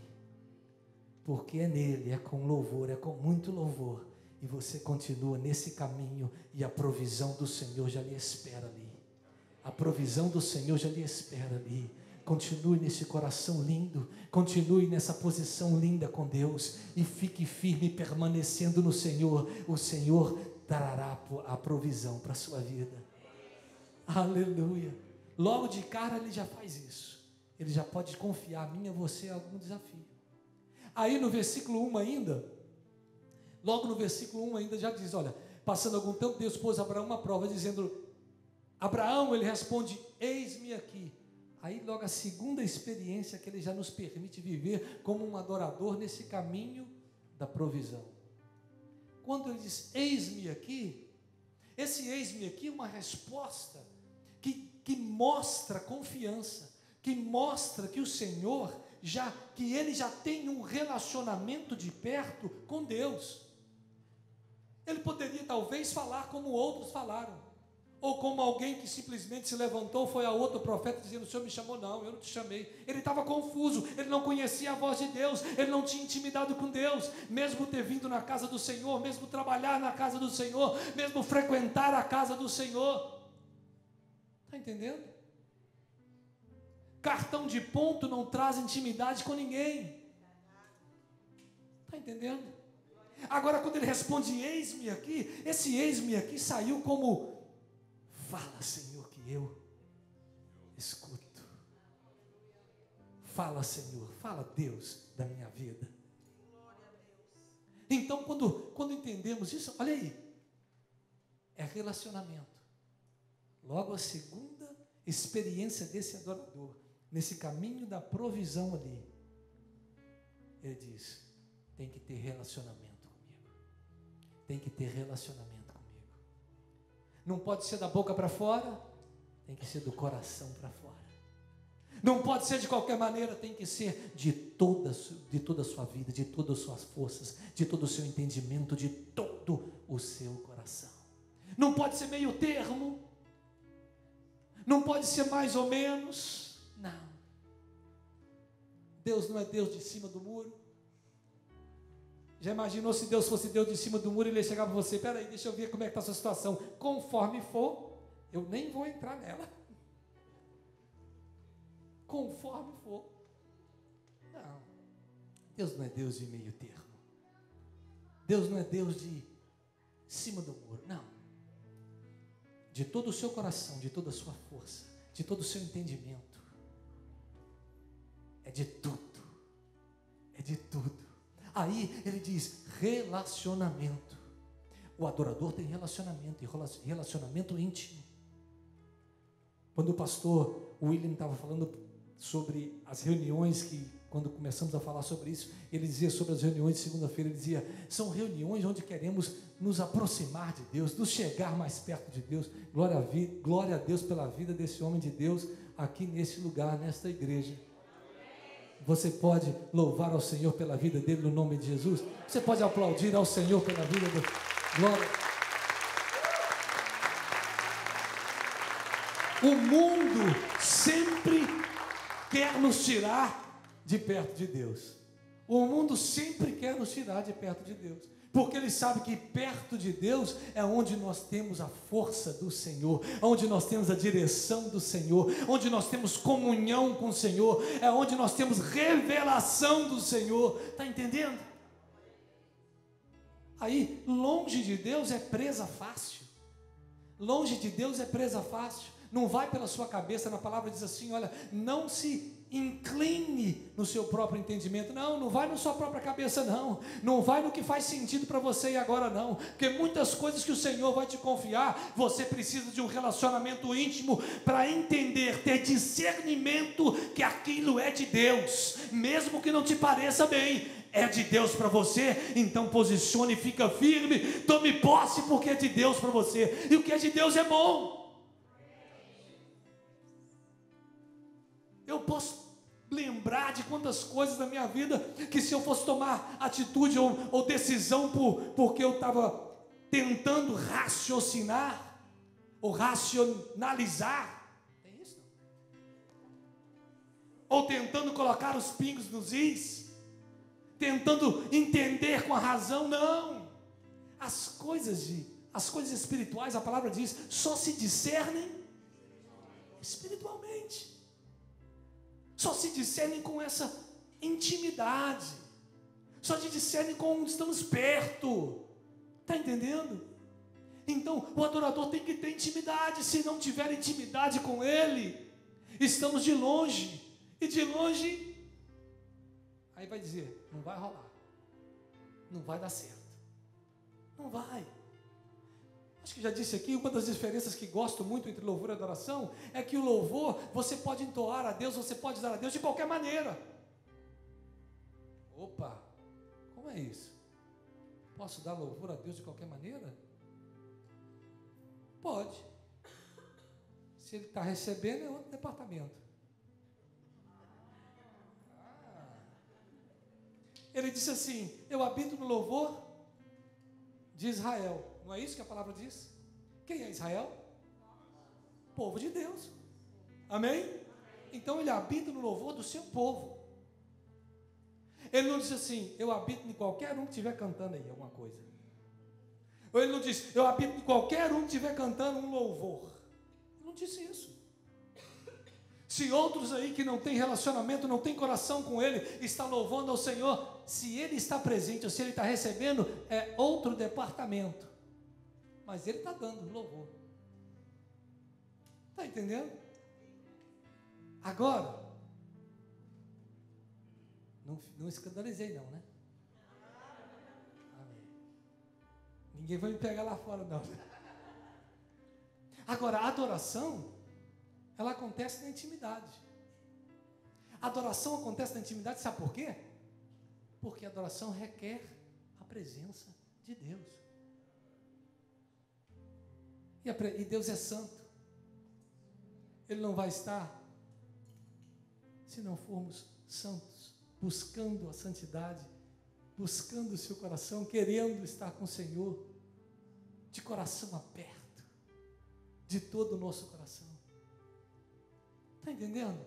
Porque é nele, é com louvor, é com muito louvor. E você continua nesse caminho e a provisão do Senhor já lhe espera ali. A provisão do Senhor já lhe espera ali. Continue nesse coração lindo, continue nessa posição linda com Deus e fique firme permanecendo no Senhor. O Senhor trará a provisão para a sua vida. Aleluia. Logo de cara ele já faz isso. Ele já pode confiar a mim, a você, algum desafio. Aí no versículo um ainda, logo no versículo um ainda já diz, olha, passando algum tempo, Deus pôs Abraão uma prova, dizendo, Abraão, ele responde, eis-me aqui. Aí logo a segunda experiência que ele já nos permite viver como um adorador nesse caminho da provisão. Quando ele diz, eis-me aqui, esse eis-me aqui é uma resposta que, que mostra confiança, que mostra que o Senhor já que ele já tem um relacionamento de perto com Deus. Ele poderia talvez falar como outros falaram, ou como alguém que simplesmente se levantou, foi a outro profeta dizendo: o Senhor me chamou. Não, eu não te chamei. Ele estava confuso, ele não conhecia a voz de Deus, ele não tinha intimidade com Deus, mesmo ter vindo na casa do Senhor, mesmo trabalhar na casa do Senhor, mesmo frequentar a casa do Senhor. Está entendendo? Cartão de ponto não traz intimidade com ninguém. Está entendendo? Agora, quando ele responde: eis-me aqui, esse eis-me aqui saiu como: fala, Senhor, que eu escuto. Fala, Senhor, fala, Deus, da minha vida. Então, quando, quando entendemos isso, olha aí, é relacionamento. Logo, a segunda experiência desse adorador, nesse caminho da provisão ali, ele diz: tem que ter relacionamento comigo. Tem que ter relacionamento. Não pode ser da boca para fora, tem que ser do coração para fora. Não pode ser de qualquer maneira, tem que ser de toda, de toda a sua vida, de todas as suas forças, de todo o seu entendimento, de todo o seu coração. Não pode ser meio termo, não pode ser mais ou menos, não. Deus não é Deus de cima do muro. Já imaginou se Deus fosse Deus de cima do muro e ele chegava para você: peraí, deixa eu ver como é que está a sua situação. Conforme for, eu nem vou entrar nela. Conforme for. Não. Deus não é Deus de meio termo. Deus não é Deus de cima do muro. Não. De todo o seu coração, de toda a sua força, de todo o seu entendimento. É de tudo. É de tudo. Aí ele diz: relacionamento. O adorador tem relacionamento, e relacionamento íntimo. Quando o pastor William estava falando sobre as reuniões, que quando começamos a falar sobre isso, ele dizia sobre as reuniões de segunda-feira, ele dizia: são reuniões onde queremos nos aproximar de Deus, nos chegar mais perto de Deus. Glória a, vi, glória a Deus pela vida desse homem de Deus aqui nesse lugar, nesta igreja. Você pode louvar ao Senhor pela vida dele no nome de Jesus? Você pode aplaudir ao Senhor pela vida dele? Glória. O mundo sempre quer nos tirar de perto de Deus. O mundo sempre quer nos tirar de perto de Deus, porque ele sabe que perto de Deus é onde nós temos a força do Senhor, onde nós temos a direção do Senhor, onde nós temos comunhão com o Senhor, é onde nós temos revelação do Senhor. Está entendendo? Aí, longe de Deus é presa fácil. Longe de Deus é presa fácil. Não vai pela sua cabeça. Na palavra diz assim: olha, não se incline no seu próprio entendimento. Não, não vai na sua própria cabeça, não. Não vai no que faz sentido para você e agora, não. Porque muitas coisas que o Senhor vai te confiar, você precisa de um relacionamento íntimo para entender, ter discernimento que aquilo é de Deus, mesmo que não te pareça bem. É de Deus para você, então posicione, fica firme, tome posse, porque é de Deus para você. E o que é de Deus é bom. Eu posso lembrar de quantas coisas na minha vida que, se eu fosse tomar atitude ou, ou decisão por, porque eu estava tentando raciocinar ou racionalizar, tem isso não? Ou tentando colocar os pingos nos is, tentando entender com a razão, não. As coisas de, as coisas espirituais, a palavra diz, só se discernem espiritualmente. Só se discernem com essa intimidade. Só se discernem quando estamos perto. Está entendendo? Então, o adorador tem que ter intimidade. Se não tiver intimidade com Ele, estamos de longe. E de longe, aí vai dizer, não vai rolar. Não vai dar certo. Não vai. Acho que já disse aqui, uma das diferenças que gosto muito entre louvor e adoração é que o louvor, você pode entoar a Deus, você pode dar a Deus de qualquer maneira. Opa, como é isso? Posso dar louvor a Deus de qualquer maneira? Pode. Se ele está recebendo, é outro departamento. Ah, Ele disse assim: eu habito no louvor de Israel. Não é isso que a palavra diz? Quem é Israel? Povo de Deus. Amém? Então ele habita no louvor do seu povo. Ele não disse assim: eu habito em qualquer um que estiver cantando aí alguma coisa. Ou ele não disse: eu habito em qualquer um que estiver cantando um louvor. Ele não disse isso. Se outros aí que não tem relacionamento, não tem coração com ele, está louvando ao Senhor, se ele está presente ou se ele está recebendo, é outro departamento. Mas ele está dando louvor. Está entendendo? Agora, não, não escandalizei não, né? Amém. Ninguém vai me pegar lá fora não. Agora, a adoração, ela acontece na intimidade. A adoração acontece na intimidade, sabe por quê? Porque a adoração requer a presença de Deus. E, a, e Deus é santo. Ele não vai estar se não formos santos, buscando a santidade, buscando o seu coração, querendo estar com o Senhor, de coração aberto, de todo o nosso coração. Está entendendo?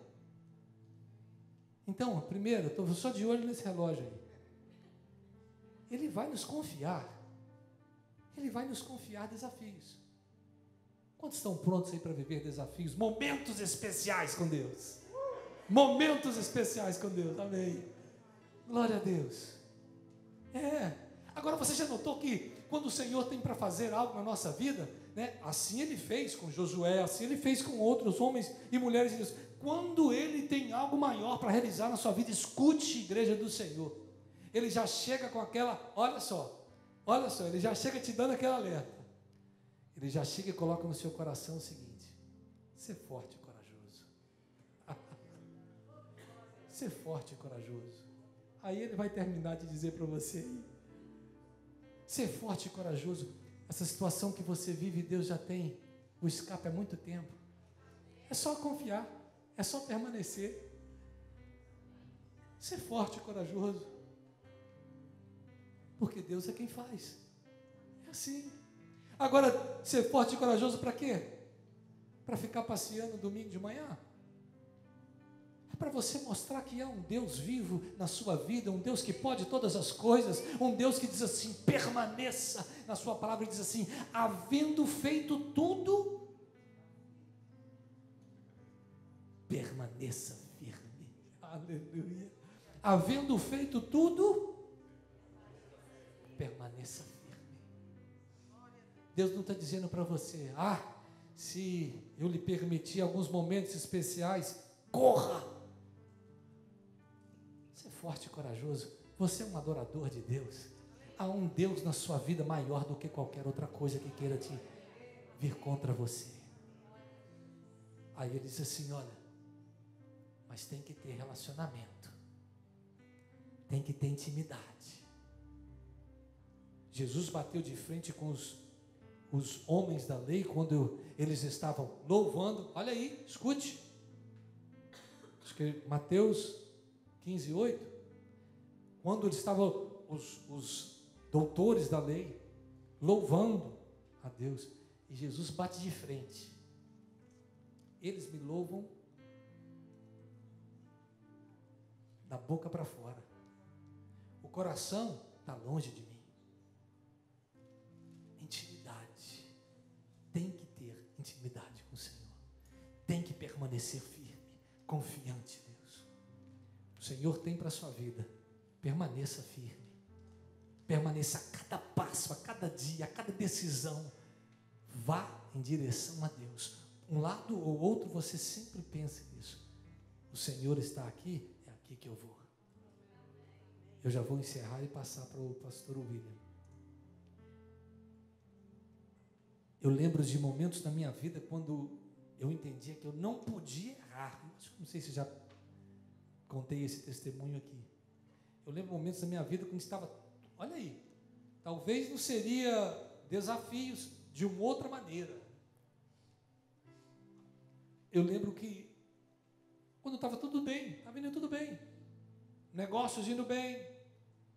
Então, primeiro, estou só de olho nesse relógio aí. Ele vai nos confiar, Ele vai nos confiar desafios. Quantos estão prontos aí para viver desafios, momentos especiais com Deus? Momentos especiais com Deus, amém. Glória a Deus. É, agora você já notou que quando o Senhor tem para fazer algo na nossa vida, né, assim Ele fez com Josué, assim Ele fez com outros homens e mulheres de Deus. Quando Ele tem algo maior para realizar na sua vida, escute, igreja do Senhor. Ele já chega com aquela, olha só, olha só, Ele já chega te dando aquele alerta. Ele já chega e coloca no seu coração o seguinte: ser forte e corajoso. Ser forte e corajoso. Aí Ele vai terminar de dizer para você: ser forte e corajoso. Essa situação que você vive, Deus já tem o escape há muito tempo. É só confiar, é só permanecer. Ser forte e corajoso. Porque Deus é quem faz. É assim. Agora, ser forte e corajoso para quê? Para ficar passeando domingo de manhã? É para você mostrar que há um Deus vivo na sua vida, um Deus que pode todas as coisas, um Deus que diz assim: permaneça na sua palavra, e diz assim: havendo feito tudo, permaneça firme. Aleluia. Havendo feito tudo, permaneça firme. Deus não está dizendo para você: ah, se eu lhe permitir alguns momentos especiais, corra. Ser forte e corajoso. Você é um adorador de Deus. Há um Deus na sua vida maior do que qualquer outra coisa que queira te vir contra você. Aí Ele diz assim: olha, mas tem que ter relacionamento, tem que ter intimidade. Jesus bateu de frente com os os homens da lei, quando eles estavam louvando. Olha aí, escute, acho que Mateus quinze, oito, quando eles estavam, os, os doutores da lei, louvando a Deus, e Jesus bate de frente. Eles me louvam da boca para fora, o coração está longe de mim. Tem que ter intimidade com o Senhor. Tem que permanecer firme, confiante em Deus. O Senhor tem para a sua vida. Permaneça firme. Permaneça a cada passo, a cada dia, a cada decisão. Vá em direção a Deus. Um lado ou outro, você sempre pensa nisso. O Senhor está aqui, é aqui que eu vou. Eu já vou encerrar e passar para o pastor William. Eu lembro de momentos na minha vida quando eu entendia que eu não podia errar. Não sei se já contei esse testemunho aqui. Eu lembro momentos da minha vida quando estava, olha aí, talvez não seria desafios de uma outra maneira. Eu lembro que quando estava tudo bem, estava indo tudo bem, negócios indo bem,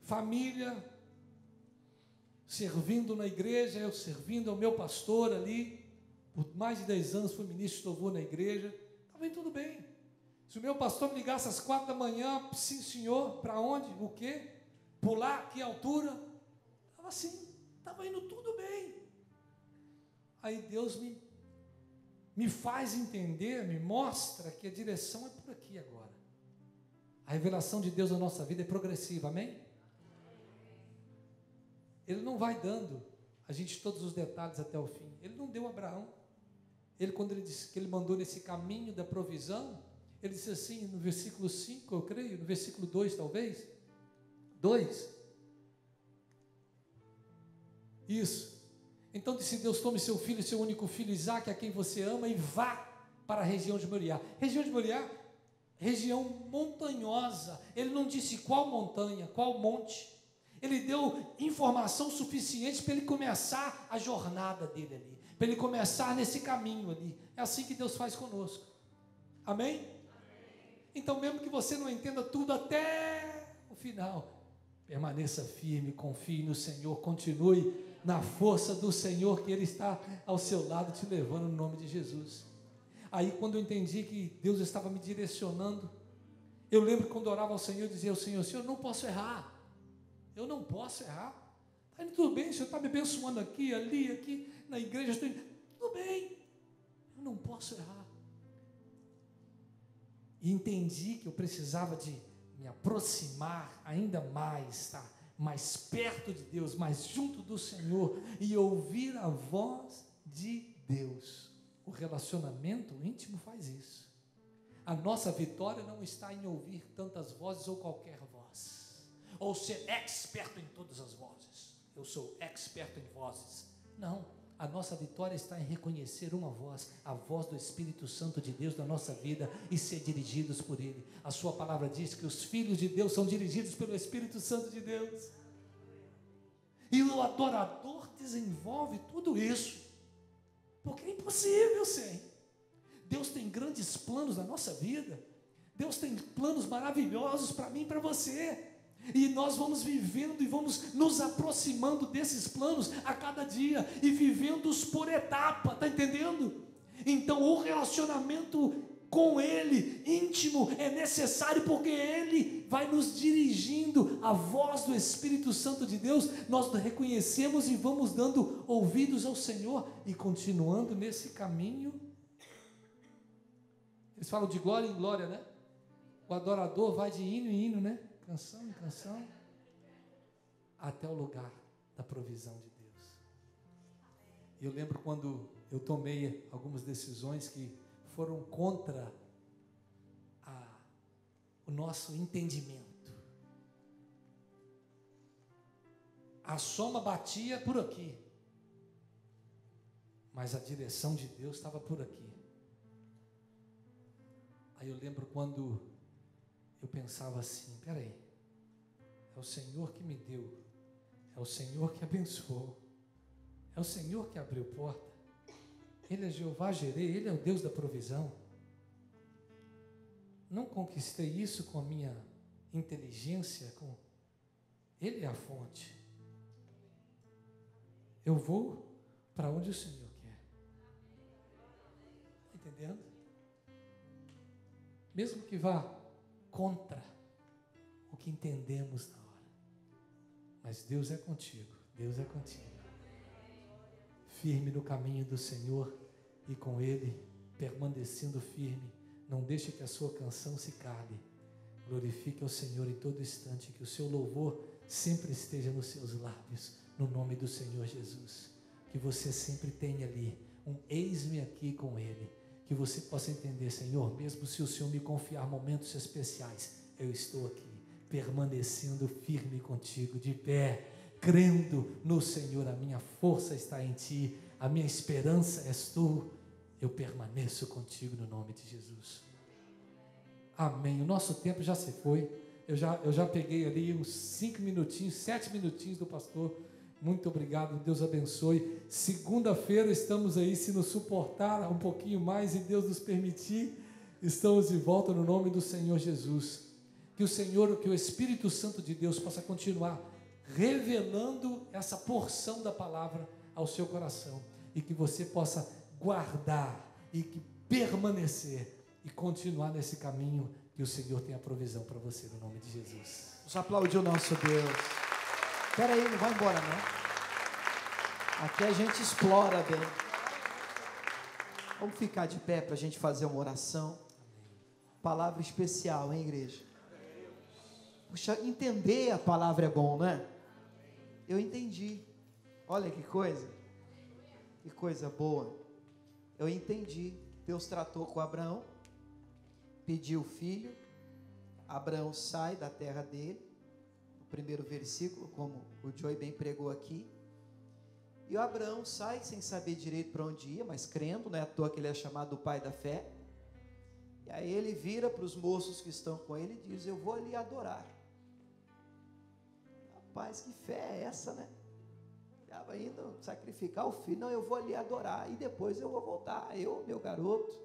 família, servindo na igreja, eu servindo ao meu pastor ali, por mais de dez anos fui ministro de louvor na igreja, estava indo tudo bem. Se o meu pastor me ligasse às quatro da manhã, sim senhor, para onde, o quê? Pular, que altura? Estava assim, estava indo tudo bem. Aí Deus me, me faz entender, me mostra que a direção é por aqui agora. A revelação de Deus na nossa vida é progressiva, amém? Ele não vai dando a gente todos os detalhes até o fim. Ele não deu a Abraão. Ele, quando ele disse que ele mandou nesse caminho da provisão, ele disse assim, no versículo cinco, eu creio, no versículo dois talvez, dois, isso, então disse Deus, tome seu filho, seu único filho Isaque, a quem você ama, e vá para a região de Moriá. Região de Moriá, região montanhosa. Ele não disse qual montanha, qual monte. Ele deu informação suficiente para ele começar a jornada dele ali, para ele começar nesse caminho ali. É assim que Deus faz conosco, amém? Amém. Então mesmo que você não entenda tudo até o final, permaneça firme, confie no Senhor, continue na força do Senhor, que Ele está ao seu lado te levando no nome de Jesus. Aí quando eu entendi que Deus estava me direcionando, eu lembro quando eu orava ao Senhor, eu dizia ao Senhor, Senhor, eu não posso errar, eu não posso errar, está indo tudo bem, o Senhor está me abençoando aqui, ali, aqui, na igreja, estou indo, tudo bem, eu não posso errar. E entendi que eu precisava de me aproximar ainda mais, tá? Mais perto de Deus, mais junto do Senhor, e ouvir a voz de Deus. O relacionamento íntimo faz isso. A nossa vitória não está em ouvir tantas vozes ou qualquer voz, ou ser experto em todas as vozes. Eu sou experto em vozes. Não, a nossa vitória está em reconhecer uma voz, a voz do Espírito Santo de Deus na nossa vida, e ser dirigidos por Ele. A sua palavra diz que os filhos de Deus são dirigidos pelo Espírito Santo de Deus, e o adorador desenvolve tudo isso, porque é impossível sem. Deus tem grandes planos na nossa vida, Deus tem planos maravilhosos para mim e para você, e nós vamos vivendo e vamos nos aproximando desses planos a cada dia, e vivendo-os por etapa, está entendendo? Então o relacionamento com Ele, íntimo, é necessário, porque Ele vai nos dirigindo, a voz do Espírito Santo de Deus, nós reconhecemos e vamos dando ouvidos ao Senhor, e continuando nesse caminho. Eles falam de glória em glória, né? O adorador vai de hino em hino, né? Canção em canção, até o lugar da provisão de Deus. E eu lembro quando eu tomei algumas decisões que foram contra a, o nosso entendimento. A soma batia por aqui, mas a direção de Deus estava por aqui. Aí eu lembro quando eu pensava assim, peraí, é o Senhor que me deu, é o Senhor que abençoou, é o Senhor que abriu porta, Ele é Jeová Jireh, Ele é o Deus da provisão. Não conquistei isso com a minha inteligência, com... Ele é a fonte. Eu vou para onde o Senhor quer. Entendendo? Mesmo que vá contra o que entendemos na hora, mas Deus é contigo, Deus é contigo. Firme no caminho do Senhor, e com Ele permanecendo firme, não deixe que a sua canção se cale. Glorifique ao Senhor em todo instante, que o seu louvor sempre esteja nos seus lábios, no nome do Senhor Jesus. Que você sempre tenha ali um eis-me aqui com Ele, que você possa entender, Senhor, mesmo se o Senhor me confiar momentos especiais, eu estou aqui, permanecendo firme contigo, de pé, crendo no Senhor. A minha força está em Ti, a minha esperança és Tu, eu permaneço contigo no nome de Jesus. Amém. O nosso tempo já se foi, eu já, eu já peguei ali uns cinco minutinhos, sete minutinhos do pastor. Muito obrigado, Deus abençoe. Segunda-feira estamos aí, se nos suportar um pouquinho mais e Deus nos permitir, estamos de volta no nome do Senhor Jesus. Que o Senhor, que o Espírito Santo de Deus possa continuar revelando essa porção da palavra ao seu coração, e que você possa guardar e que permanecer e continuar nesse caminho que o Senhor tem a provisão para você, no nome de Jesus. Vamos aplaudir o nosso Deus. Espera aí, não vai embora não. Aqui a gente explora bem. Vamos ficar de pé para a gente fazer uma oração. Palavra especial, hein, igreja? Puxa, entender a palavra é bom, não é? Eu entendi. Olha que coisa. Que coisa boa. Eu entendi. Deus tratou com Abraão, pediu o filho. Abraão sai da terra dele. O primeiro versículo, como o Joey bem pregou aqui. E o Abraão sai sem saber direito para onde ia, mas crendo, não é à toa que ele é chamado o pai da fé. E aí ele vira para os moços que estão com ele e diz: eu vou ali adorar. Rapaz, que fé é essa, né? Estava indo sacrificar o filho. Não, eu vou ali adorar e depois eu vou voltar, eu, meu garoto.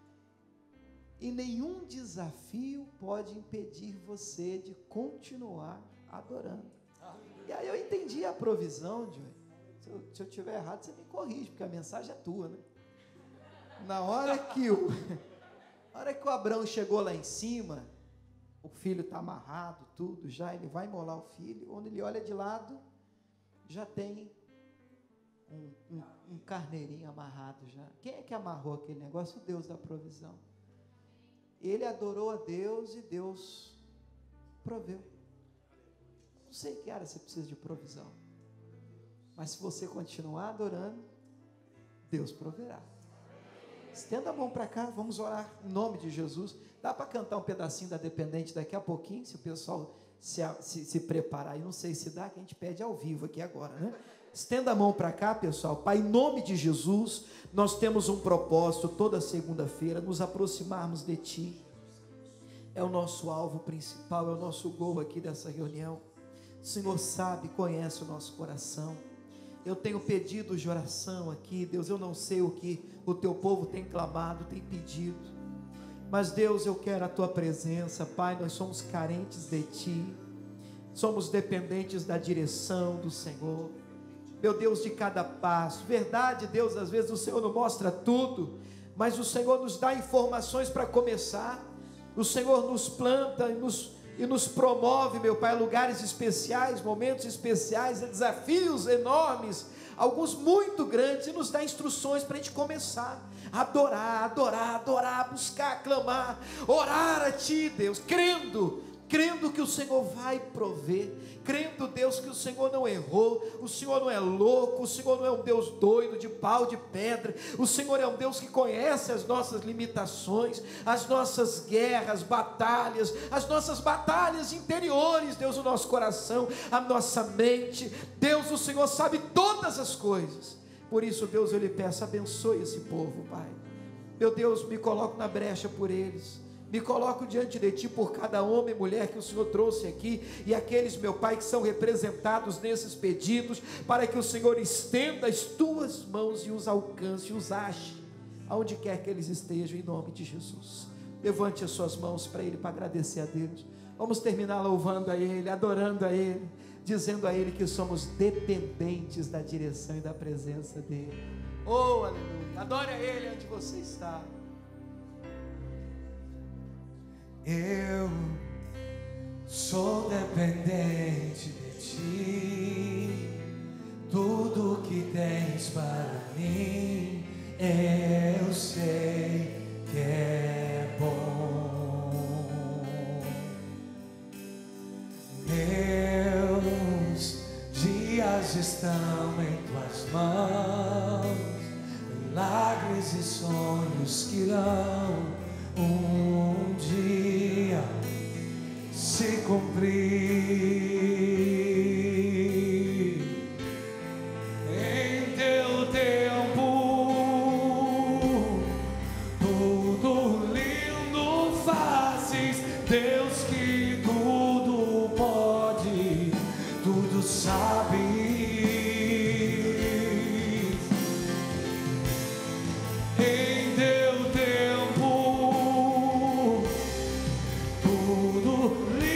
E nenhum desafio pode impedir você de continuar adorando. E aí eu entendi a provisão, Joey. Se eu, se eu tiver errado, você me corrige, porque a mensagem é tua, né? Na hora que o, na hora que o Abraão chegou lá em cima, o filho está amarrado, tudo, já ele vai imolar o filho. Quando ele olha de lado, já tem um, um, um carneirinho amarrado já. Quem é que amarrou aquele negócio? O Deus da provisão. Ele adorou a Deus e Deus proveu. Não sei que área você precisa de provisão, mas se você continuar adorando, Deus proverá. Estenda a mão para cá, vamos orar em nome de Jesus. Dá para cantar um pedacinho da Dependente daqui a pouquinho, se o pessoal se, se, se preparar. Eu não sei se dá, que a gente pede ao vivo aqui agora, né? Estenda a mão para cá, pessoal. Pai, em nome de Jesus, nós temos um propósito toda segunda-feira, nos aproximarmos de Ti. É o nosso alvo principal, é o nosso gol aqui dessa reunião. O Senhor sabe, conhece o nosso coração. Eu tenho pedidos de oração aqui, Deus, eu não sei o que o Teu povo tem clamado, tem pedido, mas Deus, eu quero a Tua presença. Pai, nós somos carentes de Ti, somos dependentes da direção do Senhor, meu Deus, de cada passo. Verdade, Deus, às vezes o Senhor não mostra tudo, mas o Senhor nos dá informações para começar. O Senhor nos planta e nos, e nos promove, meu Pai, a lugares especiais, momentos especiais, a desafios enormes, alguns muito grandes, e nos dá instruções para a gente começar a adorar, adorar, adorar, buscar, clamar, orar a Ti, Deus, crendo, crendo que o Senhor vai prover, crendo, Deus, que o Senhor não errou, o Senhor não é louco, o Senhor não é um Deus doido, de pau, de pedra. O Senhor é um Deus que conhece as nossas limitações, as nossas guerras, batalhas, as nossas batalhas interiores, Deus, o nosso coração, a nossa mente. Deus, o Senhor sabe todas as coisas. Por isso, Deus, eu lhe peço, abençoe esse povo, Pai. Meu Deus, me coloco na brecha por eles. Me coloco diante de Ti por cada homem e mulher que o Senhor trouxe aqui, e aqueles, meu Pai, que são representados nesses pedidos, para que o Senhor estenda as Tuas mãos e os alcance, os ache, aonde quer que eles estejam, em nome de Jesus. Levante as suas mãos para Ele, para agradecer a Deus. Vamos terminar louvando a Ele, adorando a Ele, dizendo a Ele que somos dependentes da direção e da presença dEle. Oh, aleluia! Adore a Ele onde você está. Eu sou dependente de Ti, tudo que tens para mim, eu sei que é bom. Meus dias estão em Tuas mãos, milagres e sonhos que irão um dia se cumprir. Em Teu tempo, tudo lindo fazes, Deus que tudo pode, tudo sabe. Em Teu tempo, tudo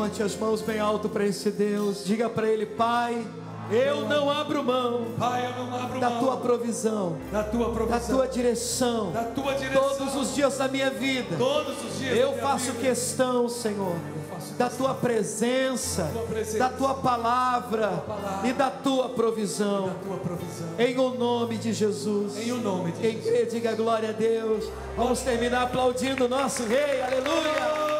Levante as mãos bem alto para esse Deus. Diga para Ele: Pai, eu não abro mão, Pai, eu não abro da mão tua provisão, da tua provisão, da tua direção, da tua direção, todos os dias da minha vida. Todos os dias eu da minha faço vida. questão, Senhor, faço da questão tua presença, da tua presença, da tua palavra, da tua palavra e da tua provisão, da tua provisão. em o nome de Jesus. Em o nome de Quem Jesus. crê, diga glória a Deus. Vamos terminar aplaudindo o nosso Rei. Aleluia.